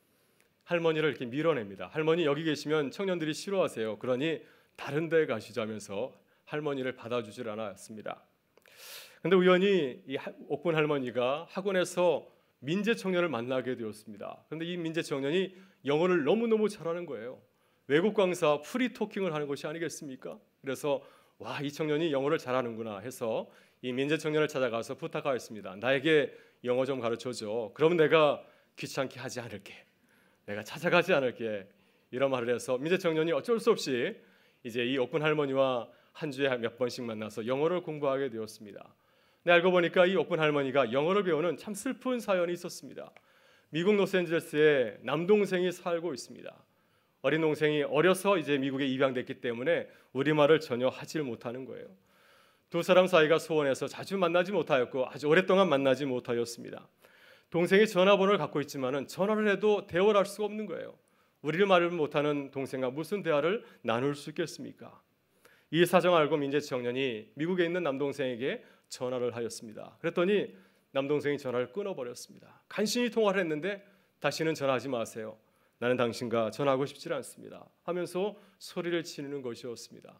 할머니를 이렇게 밀어냅니다. 할머니 여기 계시면 청년들이 싫어하세요. 그러니 다른 데 가시자면서 할머니를 받아주질 않았습니다. 그런데 우연히 이 옥분 할머니가 학원에서 민재 청년을 만나게 되었습니다. 그런데 이 민재 청년이 영어를 너무너무 잘하는 거예요. 외국 강사 프리토킹을 하는 것이 아니겠습니까? 그래서 와, 이 청년이 영어를 잘하는구나 해서 이 민재 청년을 찾아가서 부탁하였습니다. 나에게 영어 좀 가르쳐줘. 그럼 내가 귀찮게 하지 않을게. 내가 찾아가지 않을게. 이런 말을 해서 민재 청년이 어쩔 수 없이 이제 이 옥분 할머니와 한 주에 몇 번씩 만나서 영어를 공부하게 되었습니다. 근데 알고 보니까 이 옥분 할머니가 영어를 배우는 참 슬픈 사연이 있었습니다. 미국 로스앤젤레스에 남동생이 살고 있습니다. 어린 동생이 어려서 이제 미국에 입양됐기 때문에 우리말을 전혀 하질 못하는 거예요. 두 사람 사이가 소원해서 자주 만나지 못하였고 아주 오랫동안 만나지 못하였습니다. 동생이 전화번호를 갖고 있지만은 전화를 해도 대화를 할 수가 없는 거예요. 우리를 말을 못하는 동생과 무슨 대화를 나눌 수 있겠습니까? 이 사정을 알고 민재 청년이 미국에 있는 남동생에게 전화를 하였습니다. 그랬더니 남동생이 전화를 끊어버렸습니다. 간신히 통화를 했는데 다시는 전화하지 마세요. 나는 당신과 전화하고 싶지 않습니다. 하면서 소리를 지르는 것이었습니다.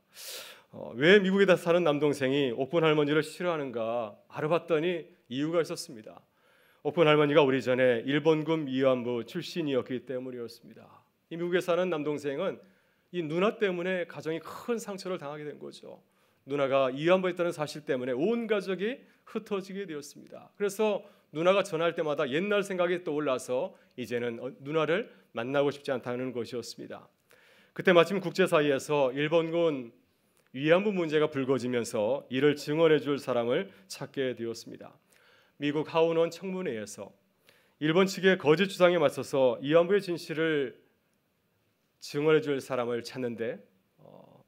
어, 왜 미국에 사는 남동생이 옥분 할머니를 싫어하는가 알아봤더니 이유가 있었습니다. 옥분 할머니가 우리 전에 일본군 위안부 출신이었기 때문이었습니다. 이 미국에 사는 남동생은 이 누나 때문에 가정이 큰 상처를 당하게 된 거죠. 누나가 위안부였다는 사실 때문에 온 가족이 흩어지게 되었습니다. 그래서 누나가 전화할 때마다 옛날 생각이 떠올라서 이제는 누나를 만나고 싶지 않다는 것이었습니다. 그때 마침 국제사회에서 일본군 위안부 문제가 불거지면서 이를 증언해 줄 사람을 찾게 되었습니다. 미국 하원원 청문회에서 일본 측의 거짓 주장에 맞서서 위안부의 진실을 증언해 줄 사람을 찾는데 어,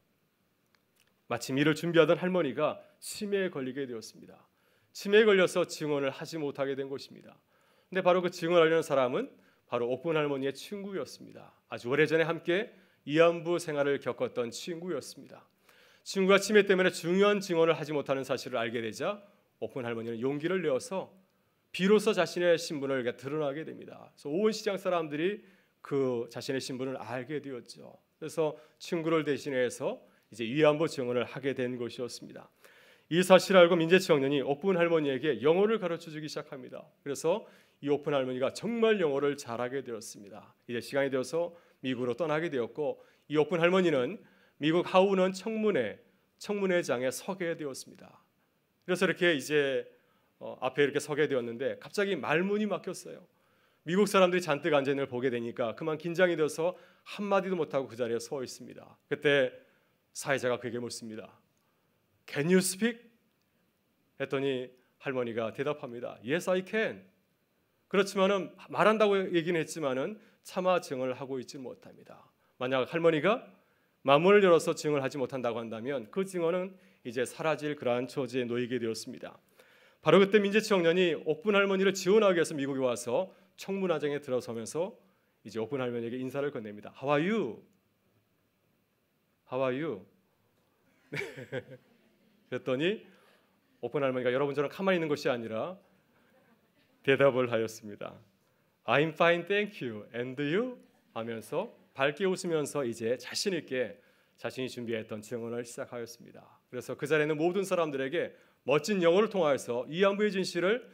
마침 이를 준비하던 할머니가 치매에 걸리게 되었습니다. 치매에 걸려서 증언을 하지 못하게 된 것입니다. 근데 바로 그 증언하려는 사람은 바로 옥분 할머니의 친구였습니다. 아주 오래전에 함께 위안부 생활을 겪었던 친구였습니다. 친구가 치매 때문에 중요한 증언을 하지 못하는 사실을 알게 되자 옥분 할머니는 용기를 내어서 비로소 자신의 신분을 드러나게 됩니다. 그래서 온 시장 사람들이 그 자신의 신분을 알게 되었죠. 그래서 친구를 대신해서 이제 위안부 증언을 하게 된 것이었습니다. 이 사실을 알고 민재치 청년이 옥분 할머니에게 영어를 가르쳐주기 시작합니다. 그래서 이 옥분 할머니가 정말 영어를 잘하게 되었습니다. 이제 시간이 되어서 미국으로 떠나게 되었고, 이 옥분 할머니는 미국 하우는 청문회 청문회장에 서게 되었습니다. 그래서 이렇게 이제 어, 앞에 이렇게 서게 되었는데 갑자기 말문이 막혔어요. 미국 사람들이 잔뜩 앉아 있는 걸 보게 되니까 그만 긴장이 되어서 한마디도 못하고 그 자리에 서 있습니다. 그때 사회자가 그에게 묻습니다. Can you speak? 했더니 할머니가 대답합니다. Yes, I can. 그렇지만은 말한다고 얘기는 했지만은 차마 증언을 하고 있지 못합니다. 만약 할머니가 만문을 열어서 증언을 하지 못한다고 한다면 그 증언은 이제 사라질 그러한 처지에 놓이게 되었습니다. 바로 그때 민재치 청년이 옥분 할머니를 지원하기 위해서 미국에 와서 청문회장에 들어서면서 이제 옥분 할머니에게 인사를 건넵니다. How are you? How are you? 그랬더니 옥분 할머니가 여러분처럼 가만히 있는 것이 아니라 대답을 하였습니다. I'm fine, thank you. And you? 하면서 밝게 웃으면서 이제 자신 있게 자신이 준비했던 증언을 시작하였습니다. 그래서 그 자리에 있는 모든 사람들에게 멋진 영어를 통하여서 위안부의 진실을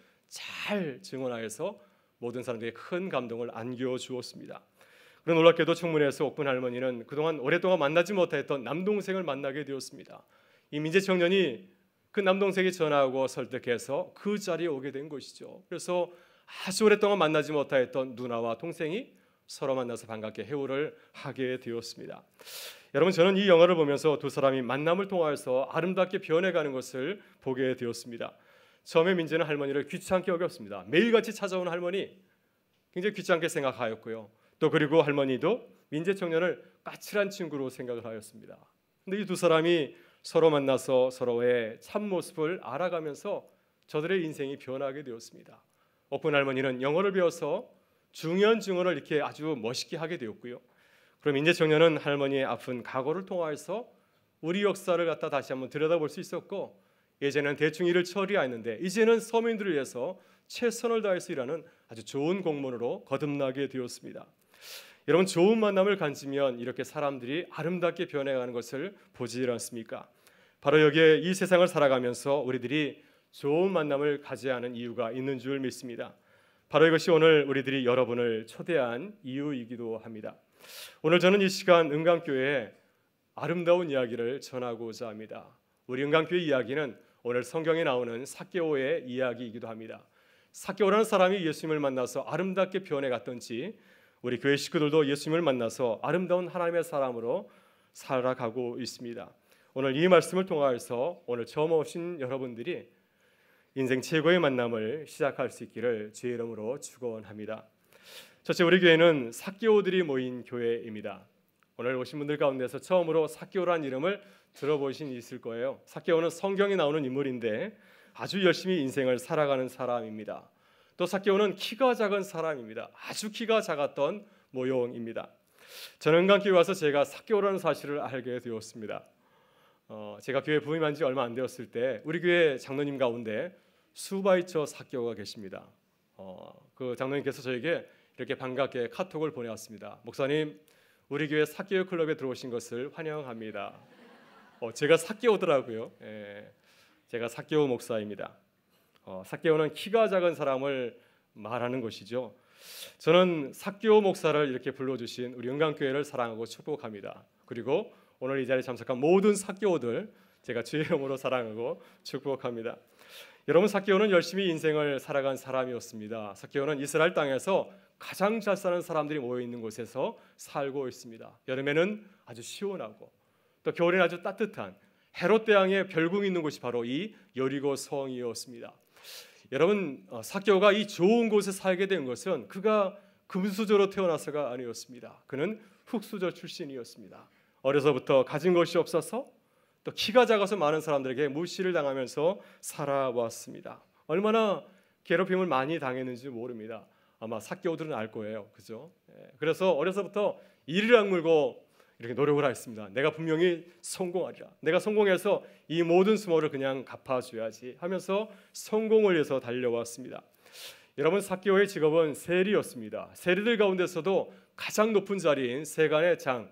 잘 증언하여서 모든 사람들에게 큰 감동을 안겨주었습니다. 그런 놀랍게도 청문회에서 옥분 할머니는 그동안 오랫동안 만나지 못했던 남동생을 만나게 되었습니다. 이 민재 청년이 그 남동생이 전화하고 설득해서 그 자리에 오게 된 것이죠. 그래서 아주 오랫동안 만나지 못했던 누나와 동생이 서로 만나서 반갑게 회우를 하게 되었습니다. 여러분, 저는 이 영화를 보면서 두 사람이 만남을 통하여서 아름답게 변해가는 것을 보게 되었습니다. 처음에 민재는 할머니를 귀찮게 여겼습니다. 매일같이 찾아오는 할머니 굉장히 귀찮게 생각하였고요. 또 그리고 할머니도 민재 청년을 까칠한 친구로 생각을 하였습니다. 그런데 이 두 사람이 서로 만나서 서로의 참모습을 알아가면서 저들의 인생이 변하게 되었습니다. 옥분 할머니는 영어를 배워서 중요한 증언을 이렇게 아주 멋있게 하게 되었고요. 그럼 민재 청년은 할머니의 아픈 과거를 통하여서 우리 역사를 갖다 다시 한번 들여다볼 수 있었고, 예전에는 대충 일을 처리하였는데 이제는 서민들을 위해서 최선을 다해서 일하는 아주 좋은 공무원으로 거듭나게 되었습니다. 여러분, 좋은 만남을 가지면 이렇게 사람들이 아름답게 변해가는 것을 보지 않습니까? 바로 여기에 이 세상을 살아가면서 우리들이 좋은 만남을 가져야 하는 이유가 있는 줄 믿습니다. 바로 이것이 오늘 우리들이 여러분을 초대한 이유이기도 합니다. 오늘 저는 이 시간 은강교회에 아름다운 이야기를 전하고자 합니다. 우리 은강교회 이야기는 오늘 성경에 나오는 삭개오의 이야기이기도 합니다. 삭개오라는 사람이 예수님을 만나서 아름답게 변해갔던지 우리 교회 식구들도 예수님을 만나서 아름다운 하나님의 사람으로 살아가고 있습니다. 오늘 이 말씀을 통하여서 오늘 처음 오신 여러분들이 인생 최고의 만남을 시작할 수 있기를 주의 이름으로 축원합니다. 첫째, 우리 교회는 삭개오들이 모인 교회입니다. 오늘 오신 분들 가운데서 처음으로 삭개오라는 이름을 들어보신 있을 거예요. 삭개오는 성경에 나오는 인물인데 아주 열심히 인생을 살아가는 사람입니다. 또 삭개오는 키가 작은 사람입니다. 아주 키가 작았던 모형입니다. 저는 은강교회 와서 제가 삭개오라는 사실을 알게 되었습니다. 어, 제가 교회 부임한 지 얼마 안 되었을 때 우리 교회 장로님 가운데 수바이처 삭개오가 계십니다. 어, 그 장로님께서 저에게 이렇게 반갑게 카톡을 보내왔습니다. 목사님, 우리 교회 삭개오 클럽에 들어오신 것을 환영합니다. 어, 제가 삭개오더라고요. 예, 제가 삭개오 목사입니다. 어, 삭개오는 키가 작은 사람을 말하는 것이죠. 저는 삭개오 목사를 이렇게 불러주신 우리 은강교회를 사랑하고 축복합니다. 그리고 오늘 이 자리에 참석한 모든 삭개오들 제가 주의 이름으로 사랑하고 축복합니다. 여러분, 삭개오는 열심히 인생을 살아간 사람이었습니다. 삭개오는 이스라엘 땅에서 가장 잘 사는 사람들이 모여 있는 곳에서 살고 있습니다. 여름에는 아주 시원하고 또 겨울에는 아주 따뜻한 헤롯 대왕의 별궁이 있는 곳이 바로 이 여리고 성이었습니다. 여러분, 삭개오가 이 좋은 곳에 살게 된 것은 그가 금수저로 태어나서가 아니었습니다. 그는 흙수저 출신이었습니다. 어려서부터 가진 것이 없어서 또 키가 작아서 많은 사람들에게 무시를 당하면서 살아왔습니다. 얼마나 괴롭힘을 많이 당했는지 모릅니다. 아마 삭개오들은 알 거예요, 그죠? 그래서 어려서부터 이를 악물고 이렇게 노력을 했습니다. 내가 분명히 성공하리라. 내가 성공해서 이 모든 수모를 그냥 갚아줘야지 하면서 성공을 위해서 달려왔습니다. 여러분, 삭개오의 직업은 세리였습니다. 세리들 가운데서도 가장 높은 자리인 세간의 장,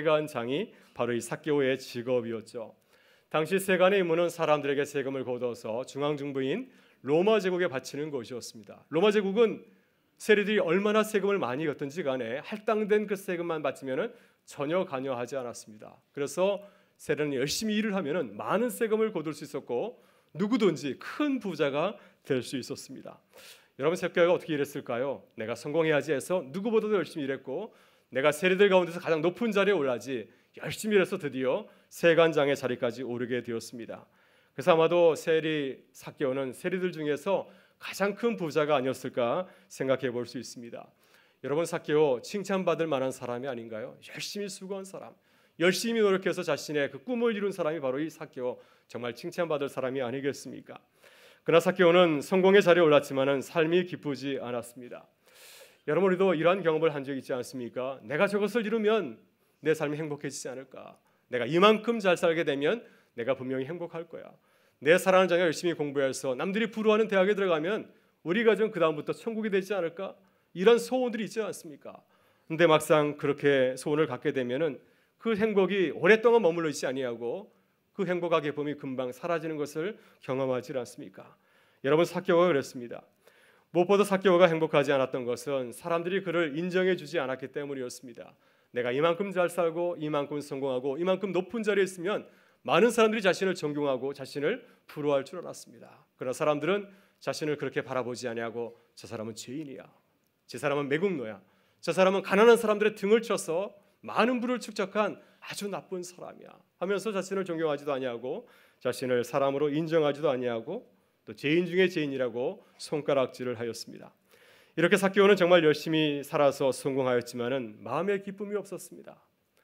세간장이 바로 이 삭개오의 직업이었죠. 당시 세간의 임무는 사람들에게 세금을 걷어서 중앙정부인 로마 제국에 바치는 것이었습니다. 로마 제국은 세리들이 얼마나 세금을 많이 걷든지 간에 할당된 그 세금만 바치면은 전혀 관여하지 않았습니다. 그래서 세리는 열심히 일을 하면은 많은 세금을 거둘 수 있었고 누구든지 큰 부자가 될 수 있었습니다. 여러분, 삭개오가 어떻게 일했을까요? 내가 성공해야지 해서 누구보다도 열심히 일했고 내가 세리들 가운데서 가장 높은 자리에 올라지 열심히 일해서 드디어 세간장의 자리까지 오르게 되었습니다. 그래서 아마도 세리 삭개오는 세리들 중에서 가장 큰 부자가 아니었을까 생각해 볼 수 있습니다. 여러분, 삭개오 칭찬받을 만한 사람이 아닌가요? 열심히 수고한 사람, 열심히 노력해서 자신의 그 꿈을 이룬 사람이 바로 이 삭개오, 정말 칭찬받을 사람이 아니겠습니까? 그러나 삭개오는 성공의 자리에 올랐지만은 삶이 기쁘지 않았습니다. 여러분, 우리도 이러한 경험을 한 적 있지 않습니까? 내가 저것을 이루면 내 삶이 행복해지지 않을까? 내가 이만큼 잘 살게 되면 내가 분명히 행복할 거야. 내 사랑하는 자녀가 열심히 공부해서 남들이 부러워하는 대학에 들어가면 우리 가정 그 다음부터 천국이 되지 않을까? 이런 소원들이 있지 않습니까? 근데 막상 그렇게 소원을 갖게 되면은 그 행복이 오랫동안 머물러 있지 아니하고 그 행복과 기쁨이 금방 사라지는 것을 경험하지 않습니까? 여러분, 삭개오가 그랬습니다. 무엇보다 삭개오가 행복하지 않았던 것은 사람들이 그를 인정해 주지 않았기 때문이었습니다. 내가 이만큼 잘 살고 이만큼 성공하고 이만큼 높은 자리에 있으면 많은 사람들이 자신을 존경하고 자신을 부러워할 줄 알았습니다. 그러나 사람들은 자신을 그렇게 바라보지 아니하고 저 사람은 죄인이야, 저 사람은 매국노야, 저 사람은 가난한 사람들의 등을 쳐서 많은 부를 축적한 아주 나쁜 사람이야 하면서 자신을 존경하지도 아니하고 자신을 사람으로 인정하지도 아니하고 또 죄인 중에 죄인이라고 손가락질을 하였습니다. 이렇게 삭개오는 정말 열심히 살아서 성공하였지만은 마음에 기쁨이 없었습니다.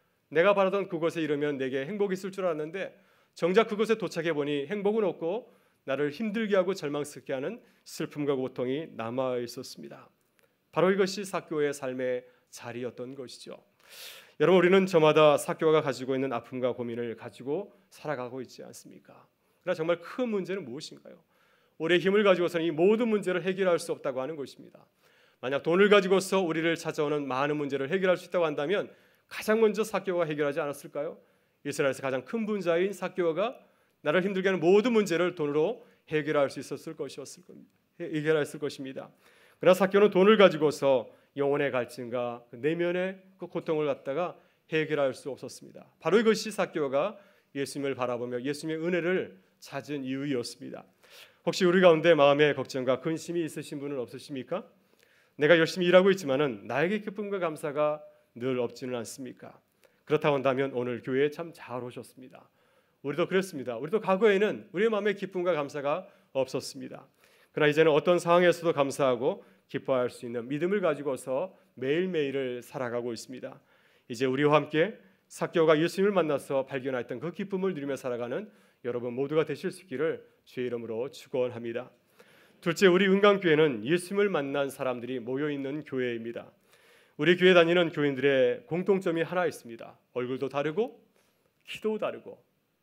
내가 바라던 그곳에 이르면 내게 행복이 있을 줄 알았는데 정작 그곳에 도착해 보니 행복은 없고 나를 힘들게 하고 절망스럽게 하는 슬픔과 고통이 남아 있었습니다. 바로 이것이 삭개오의 삶의 자리였던 것이죠. 여러분, 우리는 저마다 삭개오가 가지고 있는 아픔과 고민을 가지고 살아가고 있지 않습니까? 그러나 정말 큰 문제는 무엇인가요? 우리의 힘을 가지고서는 이 모든 문제를 해결할 수 없다고 하는 것입니다. 만약 돈을 가지고서 우리를 찾아오는 많은 문제를 해결할 수 있다고 한다면 가장 먼저 삭개오가 해결하지 않았을까요? 이스라엘에서 가장 큰 분자인 삭개오가 나를 힘들게 하는 모든 문제를 돈으로 해결할 수 있었을 것이었을 겁니다. 해결했을 것입니다. 그러나 삭개오는 돈을 가지고서 영혼의 갈증과 그 내면의 그 고통을 갖다가 해결할 수 없었습니다. 바로 이것이 삭개오가 예수님을 바라보며 예수님의 은혜를 찾은 이유였습니다. 혹시 우리 가운데 마음의 걱정과 근심이 있으신 분은 없으십니까? 내가 열심히 일하고 있지만은 나에게 기쁨과 감사가 늘 없지는 않습니까? 그렇다고 한다면 오늘 교회에 참 잘 오셨습니다. 우리도 그랬습니다. 우리도 과거에는 우리의 마음에 기쁨과 감사가 없었습니다. 그러나 이제는 어떤 상황에서도 감사하고 기뻐할 수 있는 믿음을 가지고서 매일매일을 살아가고 있습니다. 이제 우리와 함께 삭개오가 예수님을 만나서 발견했던 그 기쁨을 누리며 살아가는 여러분 모두가 되실 수 있기를 주의 이름으로 축원합니다. 둘째, 우리 은강교회는 예수님을 만난 사람들이 모여있는 교회입니다. 우리 교회 다니는 교인들의 공통점이 하나 있습니다. 얼굴도 다르고 키도 다르고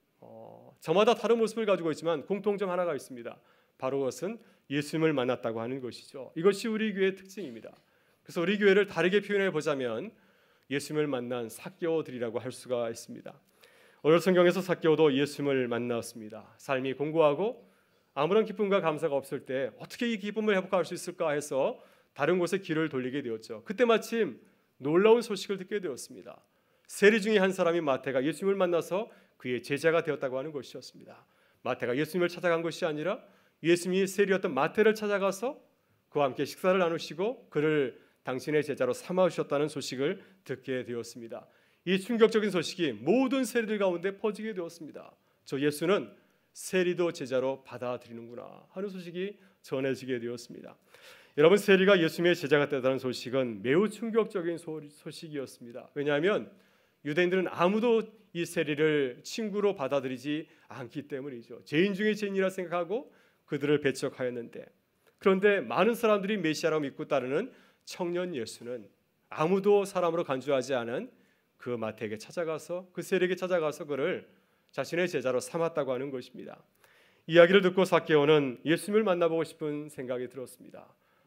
어, 저마다 다른 모습을 가지고 있지만 공통점 하나가 있습니다. 바로 그것은 예수님을 만났다고 하는 것이죠. 이것이 우리 교회의 특징입니다. 그래서 우리 교회를 다르게 표현해 보자면 예수님을 만난 삭개오들이라고 할 수가 있습니다. 오늘 성경에서 삭개오도 예수님을 만났습니다. 삶이 공고하고 아무런 기쁨과 감사가 없을 때 어떻게 이 기쁨을 회복할 수 있을까 해서 다른 곳에 길을 돌리게 되었죠. 그때 마침 놀라운 소식을 듣게 되었습니다. 세리 중에 한 사람이 마태가 예수님을 만나서 그의 제자가 되었다고 하는 것이었습니다. 마태가 예수님을 찾아간 것이 아니라 예수님이 세리였던 마태를 찾아가서 그와 함께 식사를 나누시고 그를 당신의 제자로 삼아주셨다는 소식을 듣게 되었습니다. 이 충격적인 소식이 모든 세리들 가운데 퍼지게 되었습니다. 저 예수는 세리도 제자로 받아들이는구나 하는 소식이 전해지게 되었습니다. 여러분, 세리가 예수님의 제자가 되었다는 소식은 매우 충격적인 소식이었습니다. 왜냐하면 유대인들은 아무도 이 세리를 친구로 받아들이지 않기 때문이죠. 죄인 중에 죄인이라 생각하고 그들을 배척하였는데, 그런데 많은 사람들이 메시아라고 믿고 따르는 청년 예수는 아무도 사람으로 간주하지 않은 그 마태에게 찾아가서 그 세리에게 찾아가서 그를 자신의 제자로 삼았다고 하는 것입니다. 이야기를 듣고 삭개오는 예수님을 만나보고 싶은 생각이 들었습니다.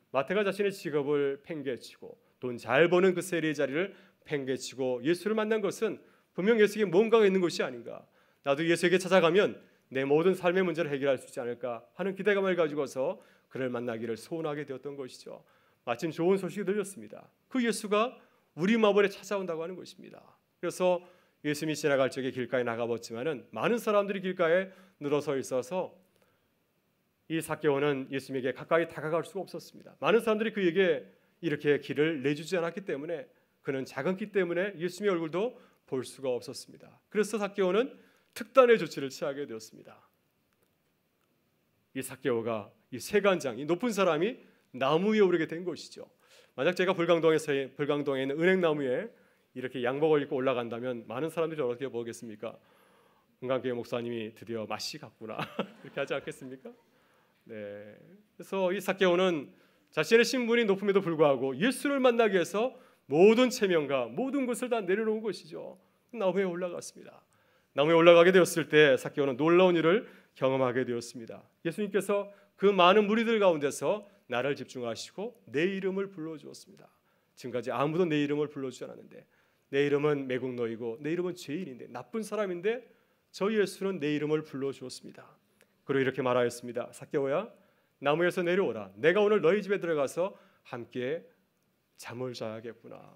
마태가 자신의 직업을 팽개치고 돈 잘 버는 그 세리의 자리를 팽개치고 예수를 만난 것은 분명 예수에게 뭔가가 있는 것이 아닌가, 나도 예수에게 찾아가면 내 모든 삶의 문제를 해결할 수 있지 않을까 하는 기대감을 가지고서 그를 만나기를 소원하게 되었던 것이죠. 마침 좋은 소식이 들렸습니다. 그 예수가 우리 마을에 찾아온다고 하는 것입니다. 그래서 예수님이 지나갈 적에 길가에 나가봤지만은 많은 사람들이 길가에 늘어서 있어서 이 삭개오는 예수님에게 가까이 다가갈 수가 없었습니다. 많은 사람들이 그에게 이렇게 길을 내주지 않았기 때문에, 그는 작은 키 때문에 예수님의 얼굴도 볼 수가 없었습니다. 그래서 삭개오는 특단의 조치를 취하게 되었습니다. 이 삭개오가 이 세간장, 이 높은 사람이 나무 위에 오르게 된 것이죠. 만약 제가 불광동에서 불광동에 있는 은행나무에 이렇게 양복을 입고 올라간다면 많은 사람들이 어떻게 보겠습니까? 은광교회 목사님이 드디어 맛이 갔구나 이렇게 하지 않겠습니까? 네. 그래서 이 삭개오는 자신의 신분이 높음에도 불구하고 예수를 만나기 위해서 모든 체면과 모든 것을 다 내려놓은 것이죠. 나무에 올라갔습니다. 나무에 올라가게 되었을 때 삭개오는 놀라운 일을 경험하게 되었습니다. 예수님께서 그 많은 무리들 가운데서 나를 집중하시고 내 이름을 불러주었습니다. 지금까지 아무도 내 이름을 불러주지 않았는데, 내 이름은 매국노이고 내 이름은 죄인인데, 나쁜 사람인데 저 예수는 내 이름을 불러주었습니다. 그리고 이렇게 말하였습니다. 삭개오야, 나무에서 내려오라. 내가 오늘 너희 집에 들어가서 함께 잠을 자야겠구나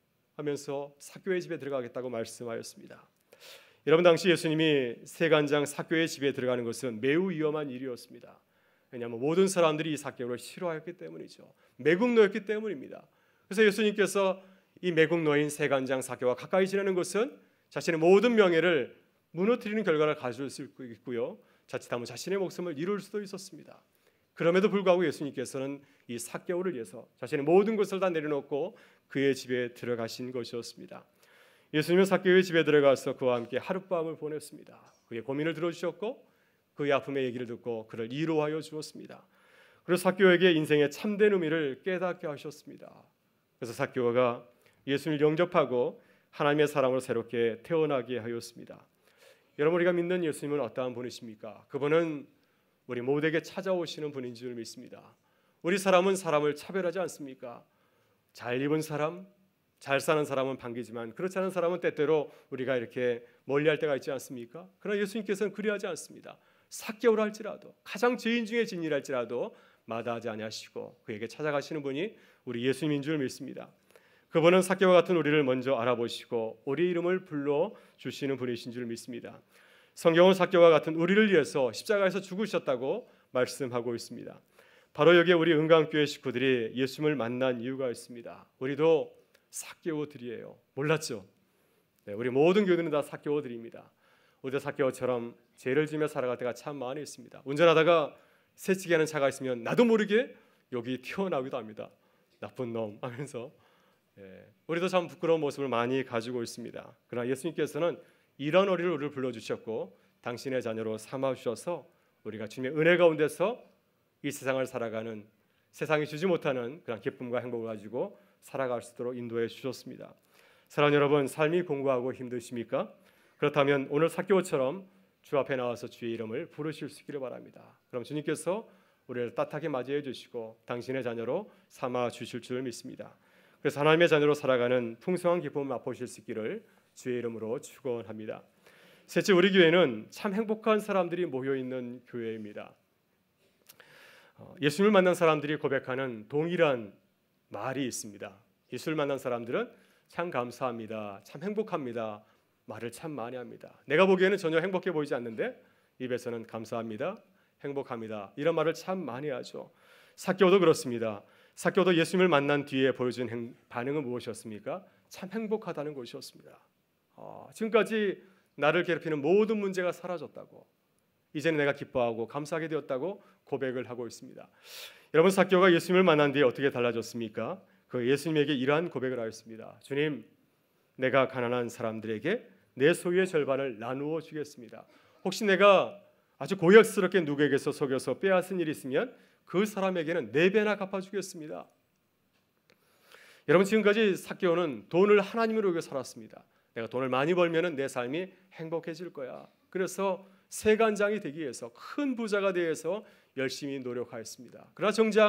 하면서 삭개오의 집에 들어가겠다고 말씀하였습니다. 여러분, 당시 예수님이 세간장 삭개오의 집에 들어가는 것은 매우 위험한 일이었습니다. 왜냐하면 모든 사람들이 이 삭개오를 싫어했기 때문이죠. 매국노였기 때문입니다. 그래서 예수님께서 이 매국노인 세간장 삭개오와 가까이 지내는 것은 자신의 모든 명예를 무너뜨리는 결과를 가져올 수 있고요, 자칫하면 자신의 목숨을 잃을 수도 있었습니다. 그럼에도 불구하고 예수님께서는 이 삭개오를 위해서 자신의 모든 것을 다 내려놓고 그의 집에 들어가신 것이었습니다. 예수님은 삭개오의 집에 들어가서 그와 함께 하룻밤을 보냈습니다. 그의 고민을 들어주셨고 그의 아픔의 얘기를 듣고 그를 위로하여 주었습니다. 그리고 삭개오에게 인생의 참된 의미를 깨닫게 하셨습니다. 그래서 삭개오가 예수님을 영접하고 하나님의 사람으로 새롭게 태어나게 하였습니다. 여러분, 우리가 믿는 예수님은 어떠한 분이십니까? 그분은 우리 모두에게 찾아오시는 분인 줄 믿습니다. 우리 사람은 사람을 차별하지 않습니까? 잘 입은 사람, 잘 사는 사람은 반기지만 그렇지 않은 사람은 때때로 우리가 이렇게 멀리할 때가 있지 않습니까? 그러나 예수님께서는 그리하지 않습니다. 삭개오라 할지라도, 가장 죄인 중에 진일할지라도 마다하지 아니하시고 그에게 찾아가시는 분이 우리 예수님인 줄 믿습니다. 그분은 삭개오와 같은 우리를 먼저 알아보시고 우리 이름을 불러주시는 분이신 줄 믿습니다. 성경은 삭개오와 같은 우리를 위해서 십자가에서 죽으셨다고 말씀하고 있습니다. 바로 여기에 우리 은광교회 식구들이 예수님을 만난 이유가 있습니다. 우리도 삭개오들이에요. 몰랐죠? 네, 우리 모든 교회들은 다 삭개오들입니다. 우리도 삭개오처럼 죄를 지며 살아갈 때가 참 많이 있습니다. 운전하다가 새치기 하는 차가 있으면 나도 모르게 여기 튀어나오기도 합니다. 나쁜 놈 하면서. 예, 우리도 참 부끄러운 모습을 많이 가지고 있습니다. 그러나 예수님께서는 이런 우리를 우리를 불러주셨고 당신의 자녀로 삼아주셔서 우리가 주님의 은혜 가운데서 이 세상을 살아가는, 세상이 주지 못하는 그런 기쁨과 행복을 가지고 살아갈 수 있도록 인도해 주셨습니다. 사랑하는 여러분, 삶이 공고하고 힘드십니까? 그렇다면 오늘 삭개오처럼 주 앞에 나와서 주의 이름을 부르실 수 있기를 바랍니다. 그럼 주님께서 우리를 따뜻하게 맞이해 주시고 당신의 자녀로 삼아 주실 줄 믿습니다. 그래서 하나님의 자녀로 살아가는 풍성한 기쁨을 맛보실 수 있기를 주의 이름으로 축원합니다. 셋째, 우리 교회는 참 행복한 사람들이 모여 있는 교회입니다. 예수님을 만난 사람들이 고백하는 동일한 말이 있습니다. 예수를 만난 사람들은 참 감사합니다, 참 행복합니다 말을 참 많이 합니다. 내가 보기에는 전혀 행복해 보이지 않는데 입에서는 감사합니다, 행복합니다 이런 말을 참 많이 하죠. 삭개오도 그렇습니다. 삭개오도 예수님을 만난 뒤에 보여준 행, 반응은 무엇이었습니까? 참 행복하다는 것이었습니다. 어, 지금까지 나를 괴롭히는 모든 문제가 사라졌다고, 이제는 내가 기뻐하고 감사하게 되었다고 고백을 하고 있습니다. 여러분, 삭개오가 예수님을 만난 뒤에 어떻게 달라졌습니까? 그 예수님에게 이러한 고백을 하였습니다. 주님, 내가 가난한 사람들에게 내 소유의 절반을 나누어 주겠습니다. 혹시 내가 아주 고약스럽게 누구에게서 속여서 빼앗은 일이 있으면 그 사람에게는 네 배나 갚아주겠습니다. 여러분, 지금까지 삭개오는 돈을 하나님으로 여겨 살았습니다. 내가 돈을 많이 벌면 내 삶이 행복해질 거야. 그래서 세간장이 되기 위해서, 큰 부자가 되기 위해서 열심히 노력하였습니다. 그러나 정작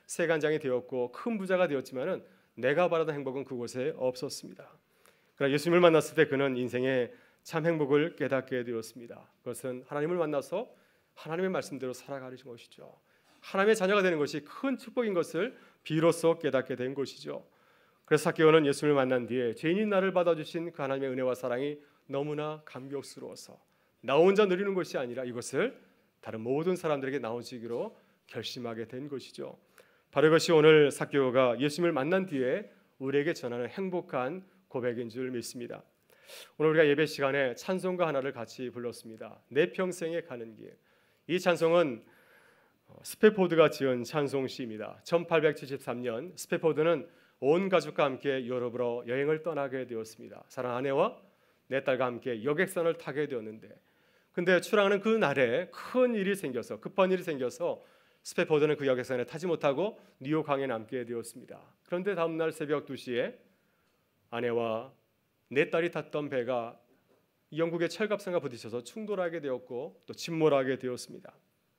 세간장이 되었고 큰 부자가 되었지만은 내가 바라던 행복은 그곳에 없었습니다. 그러나 예수님을 만났을 때 그는 인생의 참 행복을 깨닫게 되었습니다. 그것은 하나님을 만나서 하나님의 말씀대로 살아가는 것이죠. 하나님의 자녀가 되는 것이 큰 축복인 것을 비로소 깨닫게 된 것이죠. 그래서 삭개오는 예수님을 만난 뒤에 죄인인 나를 받아주신 그 하나님의 은혜와 사랑이 너무나 감격스러워서 나 혼자 누리는 것이 아니라 이것을 다른 모든 사람들에게 나눠주기로 결심하게 된 것이죠. 바로 이것이 오늘 삭개오가 예수님을 만난 뒤에 우리에게 전하는 행복한 고백인 줄 믿습니다. 오늘 우리가 예배 시간에 찬송가 하나를 같이 불렀습니다. 내 평생에 가는 길. 이 찬송은 스페포드가 지은 찬송시입니다. 천팔백칠십삼 년 스페포드는 온 가족과 함께 유럽으로 여행을 떠나게 되었습니다. 사랑 아내와 내 딸과 함께 여객선을 타게 되었는데, 근데 출항하는 그 날에 큰 일이 생겨서 급한 일이 생겨서 스페포드는 그 여객선에 타지 못하고 뉴욕항에 남게 되었습니다. 그런데 다음 날 새벽 두 시에 아내와 내 딸이 탔던 배가 영국의 철갑선과 부딪혀서 충돌하게 되었고 또 침몰하게 되었습니다.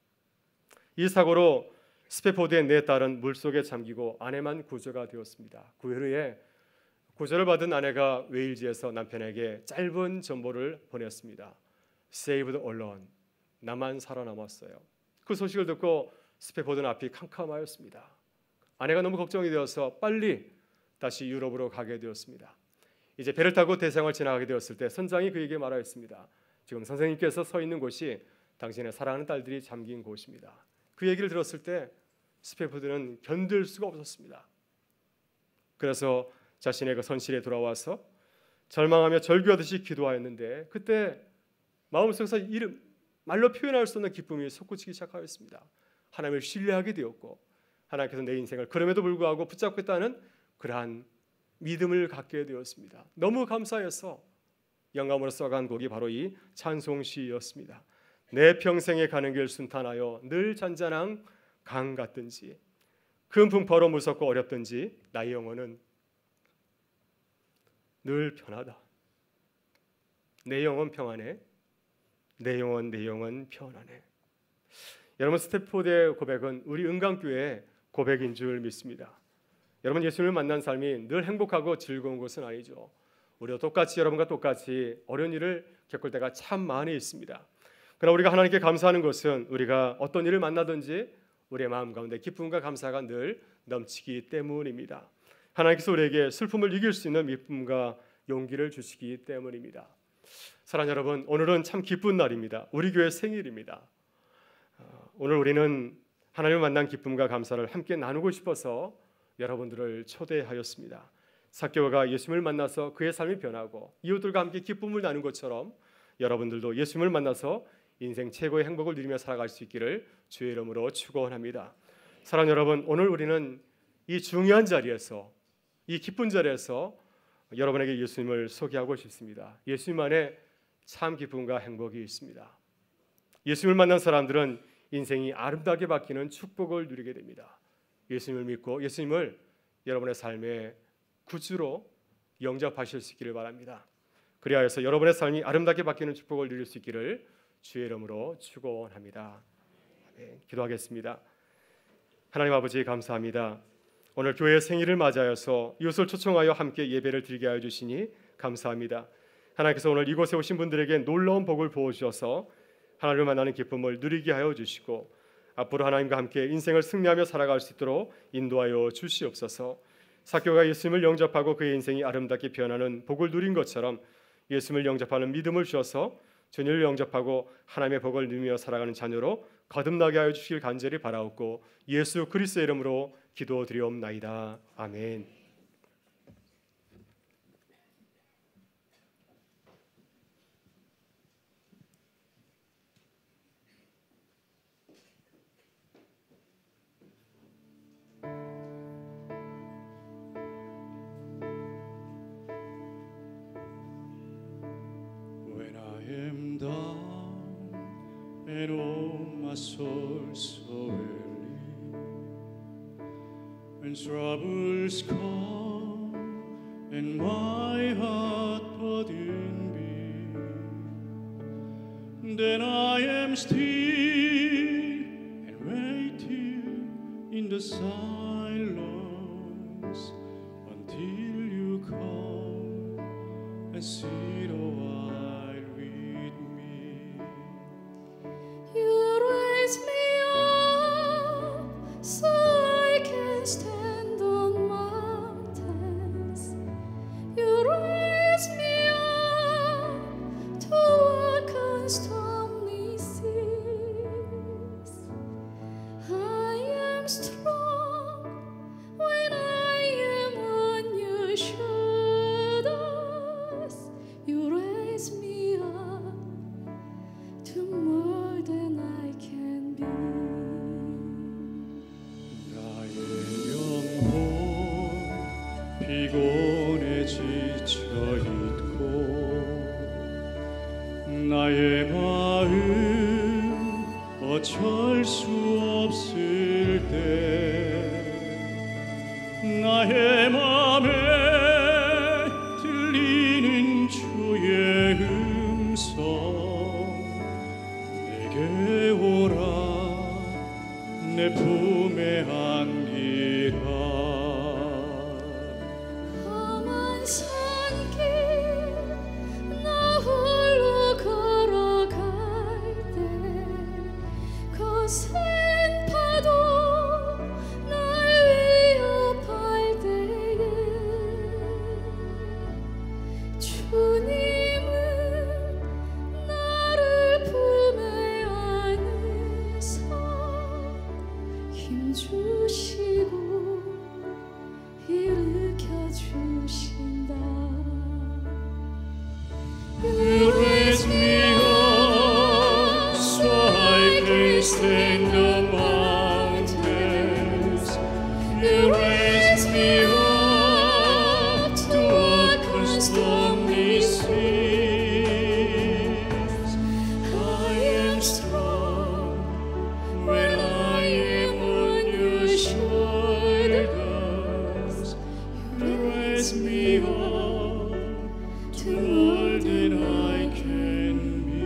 이 사고로 스페포드의 네 딸은 물속에 잠기고 아내만 구조가 되었습니다. 그 후에 구조를 받은 아내가 웨일즈에서 남편에게 짧은 전보를 보냈습니다. Saved alone. 나만 살아남았어요. 그 소식을 듣고 스페포드는 앞이 캄캄하였습니다. 아내가 너무 걱정이 되어서 빨리 다시 유럽으로 가게 되었습니다. 이제 배를 타고 대서양을 지나가게 되었을 때 선장이 그에게 말하였습니다. 지금 선생님께서 서 있는 곳이 당신의 사랑하는 딸들이 잠긴 곳입니다. 그 얘기를 들었을 때 스페포드는 견딜 수가 없었습니다. 그래서 자신의 그 선실에 돌아와서 절망하며 절규하듯이 기도하였는데 그때 마음속에서 이름 말로 표현할 수 없는 기쁨이 솟구치기 시작하였습니다. 하나님을 신뢰하게 되었고 하나님께서 내 인생을 그럼에도 불구하고 붙잡고 있다는 그러한 믿음을 갖게 되었습니다. 너무 감사해서 영감으로 써간 곡이 바로 이 찬송시였습니다. 내 평생에 가는 길 순탄하여 늘 잔잔한 강 같든지 큰 풍파로 무섭고 어렵든지 나의 영혼은 늘 편하다. 내 영혼 평안해. 내 영혼 내 영혼 편안해. 여러분, 스테포드의 고백은 우리 은강교회의 고백인 줄 믿습니다. 여러분, 예수님을 만난 삶이 늘 행복하고 즐거운 것은 아니죠. 우리도 똑같이 여러분과 똑같이 어려운 일을 겪을 때가 참 많이 있습니다. 그러나 우리가 하나님께 감사하는 것은 우리가 어떤 일을 만나든지 우리의 마음 가운데 기쁨과 감사가 늘 넘치기 때문입니다. 하나님께서 우리에게 슬픔을 이길 수 있는 기쁨과 용기를 주시기 때문입니다. 사랑하는 여러분, 오늘은 참 기쁜 날입니다. 우리 교회 생일입니다. 오늘 우리는 하나님을 만난 기쁨과 감사를 함께 나누고 싶어서 여러분들을 초대하였습니다. 삭개오가 예수님을 만나서 그의 삶이 변하고 이웃들과 함께 기쁨을 나눈 것처럼 여러분들도 예수님을 만나서 인생 최고의 행복을 누리며 살아갈 수 있기를 주의 이름으로 축원합니다. 사랑하는 여러분, 오늘 우리는 이 중요한 자리에서, 이 기쁜 자리에서 여러분에게 예수님을 소개하고 싶습니다. 예수님 안에 참 기쁨과 행복이 있습니다. 예수님을 만난 사람들은 인생이 아름답게 바뀌는 축복을 누리게 됩니다. 예수님을 믿고 예수님을 여러분의 삶의 구주로 영접하실 수 있기를 바랍니다. 그리하여서 여러분의 삶이 아름답게 바뀌는 축복을 누릴 수 있기를 주의 이름으로 축원합니다. 아멘. 기도하겠습니다. 하나님 아버지, 감사합니다. 오늘 교회의 생일을 맞이하여서 이웃을 초청하여 함께 예배를 드리게 하여 주시니 감사합니다. 하나님께서 오늘 이곳에 오신 분들에게 놀라운 복을 부어주셔서 하나님을 만나는 기쁨을 누리게 하여 주시고 앞으로 하나님과 함께 인생을 승리하며 살아갈 수 있도록 인도하여 주시옵소서. 삭개오가 예수님을 영접하고 그의 인생이 아름답게 변하는 복을 누린 것처럼 예수님을 영접하는 믿음을 주셔서 주님을 영접하고 하나님의 복을 누리며 살아가는 자녀로 거듭나게 하여 주시길 간절히 바라옵고 예수 그리스도의 이름으로 기도드리옵나이다. 아멘. And oh, my soul so weary, when troubles come and my heart burden be, then I am still and wait till in the silence until you come and sit a while with me. You raise me up so I can stand on mountains. You raise me up to walk on stormy seas. I am strong when I am on your shoulders. You raise me up to more than I can be. 나의 영혼 피곤해 지쳐 있고 나의 마음 어쩔 수 없을 때 나의 맘에 들리는 주의 음성 내게 오라 내 품에 안기라. 험한 산길 나 홀로 걸어갈 때 거센 파도 날 위협할 때에 주님은 나를 품에 안으사 힘 주시고 일으켜 주신다. You raise me up so I can stand the mountains. You raise me up to walk on stormy seas. I am strong when I am on your shoulders. You raise me up to more than I can be.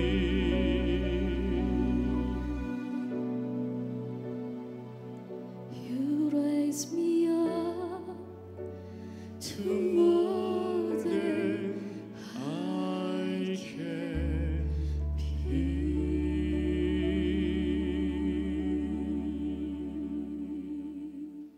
You raise me up to more than I can be.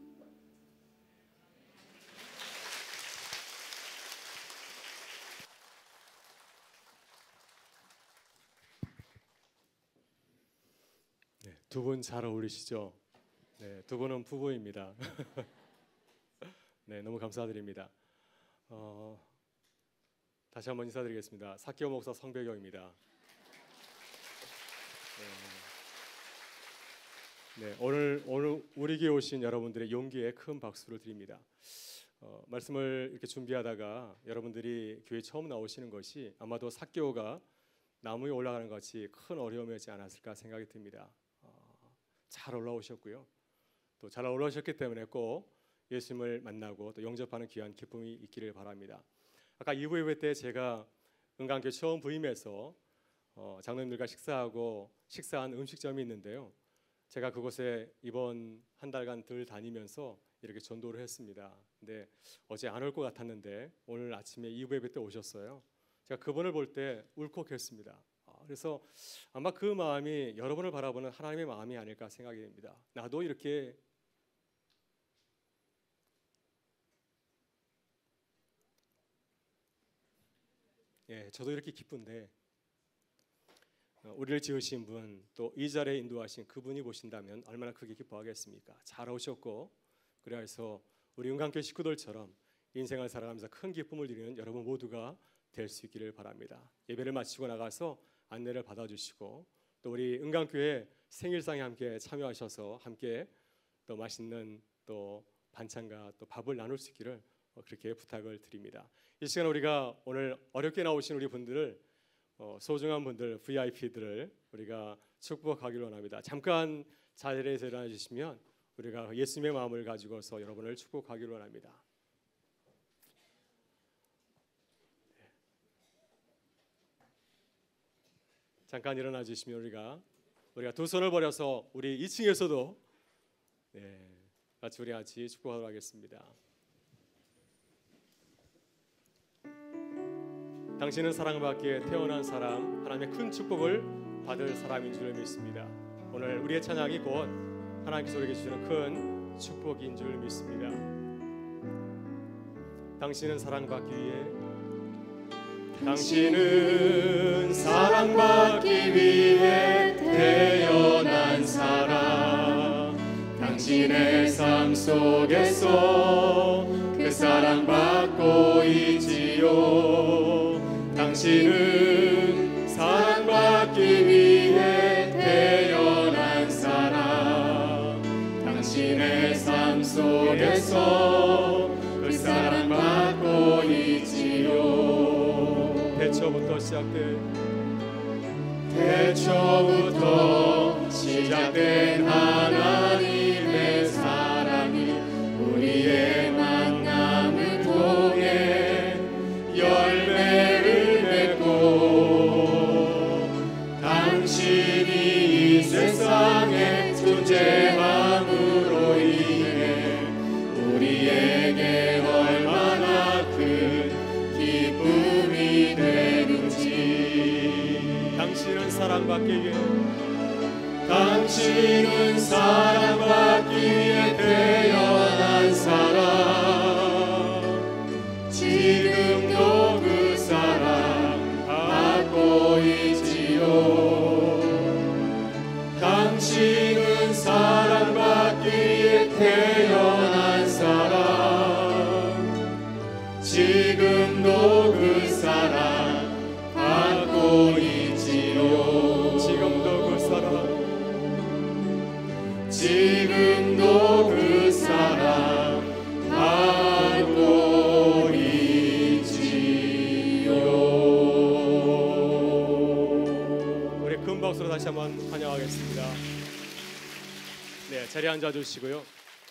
네, 두 분 잘 어울리시죠? 네, 두 분은 부부입니다. 네, 너무 감사드립니다. 어, 다시 한번 인사드리겠습니다. 사키오 목사 성배경입니다. 네, 네, 오늘 오늘 우리 교회 오신 여러분들의 용기에 큰 박수를 드립니다. 어, 말씀을 이렇게 준비하다가 여러분들이 교회 처음 나오시는 것이 아마도 사키오가 나무 위에 올라가는 것 같이 큰 어려움이었지 않았을까 생각이 듭니다. 어, 잘 올라오셨고요. 또 잘 올라오셨기 때문에 꼭 예수님을 만나고 또 영접하는 귀한 기쁨이 있기를 바랍니다. 아까 이 부 예배 때 제가 은강교회 처음 부임해서 어, 장로님들과 식사하고 식사한 음식점이 있는데요. 제가 그곳에 이번 한 달간 들 다니면서 이렇게 전도를 했습니다. 근데 어제 안 올 것 같았는데 오늘 아침에 이 부 예배 때 오셨어요. 제가 그분을 볼 때 울컥했습니다. 아, 그래서 아마 그 마음이 여러분을 바라보는 하나님의 마음이 아닐까 생각이 됩니다. 나도 이렇게 예, 저도 이렇게 기쁜데 어, 우리를 지으신 분, 또 이 자리에 인도하신 그분이 보신다면 얼마나 크게 기뻐하겠습니까? 잘 오셨고 그래서 우리 은강교회 식구들처럼 인생을 살아가면서 큰 기쁨을 누리는 여러분 모두가 될 수 있기를 바랍니다. 예배를 마치고 나가서 안내를 받아주시고 또 우리 은강교회 생일상에 함께 참여하셔서 함께 또 맛있는 또 반찬과 또 밥을 나눌 수 있기를 그렇게 부탁을 드립니다. 이 시간 우리가 오늘 어렵게 나오신 우리 분들을 어, 소중한 분들 브이아이피들을 우리가 축복하기를 원합니다. 잠깐 자리에서 일어나 주시면 우리가 예수님의 마음을 가지고서 여러분을 축복하기를 원합니다. 잠깐 일어나 주시면 우리가 우리가 두 손을 벌여서 우리 이 층에서도 네, 같이 우리 같이 축복하도록 하겠습니다. 당신은 사랑받기에 태어난 사람, 하나님의 큰 축복을 받을 사람인 줄 믿습니다. 오늘 우리의 찬양이 곧 하나님께서 우리에게 주시는 큰 축복인 줄 믿습니다. 당신은 사랑받기 위해 당신은 사랑받기 위해 태어난 사람, 당신의 삶 속에서 그 사랑받고 있지요. 당신은 사랑받기 위해 태어난 사람, 당신의 삶 속에서 그 사랑받고 있지요. 태초부터 시작된 태초부터 시작된 하나님의 사랑이 우리의 만남을 통해 열매를 맺고 당신이 이 세상에 존재함으로 인해 우리에게 얼마나 큰 기쁨이 되는지. 당신은 사랑받기 위해 당신은 사랑받기 위해 태어난 사람, 지금도 그 사랑 받고 있지요. 당신은 사랑받기 위해 태어난 사람, 지금도 그 사랑 받고 있지요. 지금도 그 사랑 지금도 그 사랑 받고 있지요. 우리 큰 박수로 다시 한번 환영하겠습니다. 네, 자리에 앉아주시고요.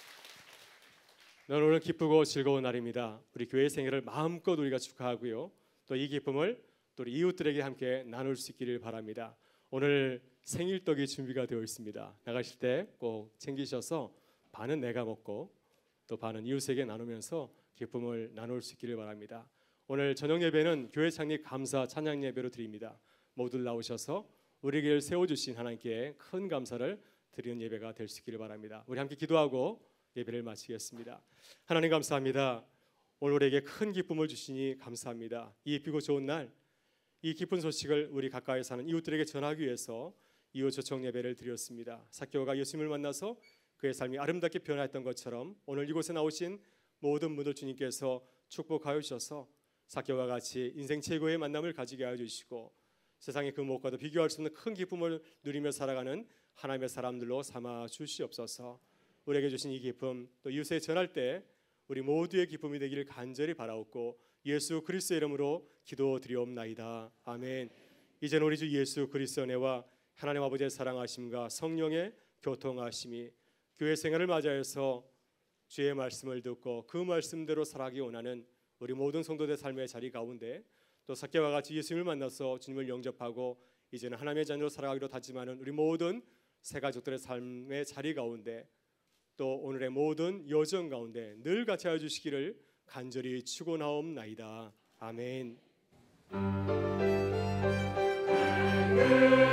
오늘 오늘 기쁘고 즐거운 날입니다. 우리 교회 생일을 마음껏 우리가 축하하고요. 또 이 기쁨을 또 우리 이웃들에게 함께 나눌 수 있기를 바랍니다. 오늘 생일떡이 준비가 되어 있습니다. 나가실 때 꼭 챙기셔서 반은 내가 먹고 또 반은 이웃에게 나누면서 기쁨을 나눌 수 있기를 바랍니다. 오늘 저녁 예배는 교회 창립 감사 찬양 예배로 드립니다. 모두 나오셔서 우리를 세워주신 하나님께 큰 감사를 드리는 예배가 될 수 있기를 바랍니다. 우리 함께 기도하고 예배를 마치겠습니다. 하나님 감사합니다. 오늘 우리에게 큰 기쁨을 주시니 감사합니다. 이 기쁘고 좋은 날, 이 기쁜 소식을 우리 가까이 사는 이웃들에게 전하기 위해서 이웃 초청 예배를 드렸습니다. 삭개오가 예수님을 만나서 그의 삶이 아름답게 변화했던 것처럼 오늘 이곳에 나오신 모든 분들 주님께서 축복하여 주셔서 삭개오와 같이 인생 최고의 만남을 가지게 하여 주시고 세상의 그 무엇과도 비교할 수 없는 큰 기쁨을 누리며 살아가는 하나님의 사람들로 삼아 주시옵소서. 우리에게 주신 이 기쁨 또 이웃에 전할 때 우리 모두의 기쁨이 되기를 간절히 바라옵고 예수 그리스도의 이름으로 기도드리옵나이다. 아멘. 이제는 우리 주 예수 그리스도의 은혜와 하나님 아버지의 사랑하심과 성령의 교통하심이 교회 생활을 맞이해서 주의 말씀을 듣고 그 말씀대로 살아가기 원하는 우리 모든 성도들 삶의 자리 가운데 또 삭개와 같이 예수님을 만나서 주님을 영접하고 이제는 하나님의 자녀로 살아가기로 다짐하는 우리 모든 새 가족들의 삶의 자리 가운데 또 오늘의 모든 여정 가운데 늘 같이 하여 주시기를 간절히 축원하옵나이다. 아멘.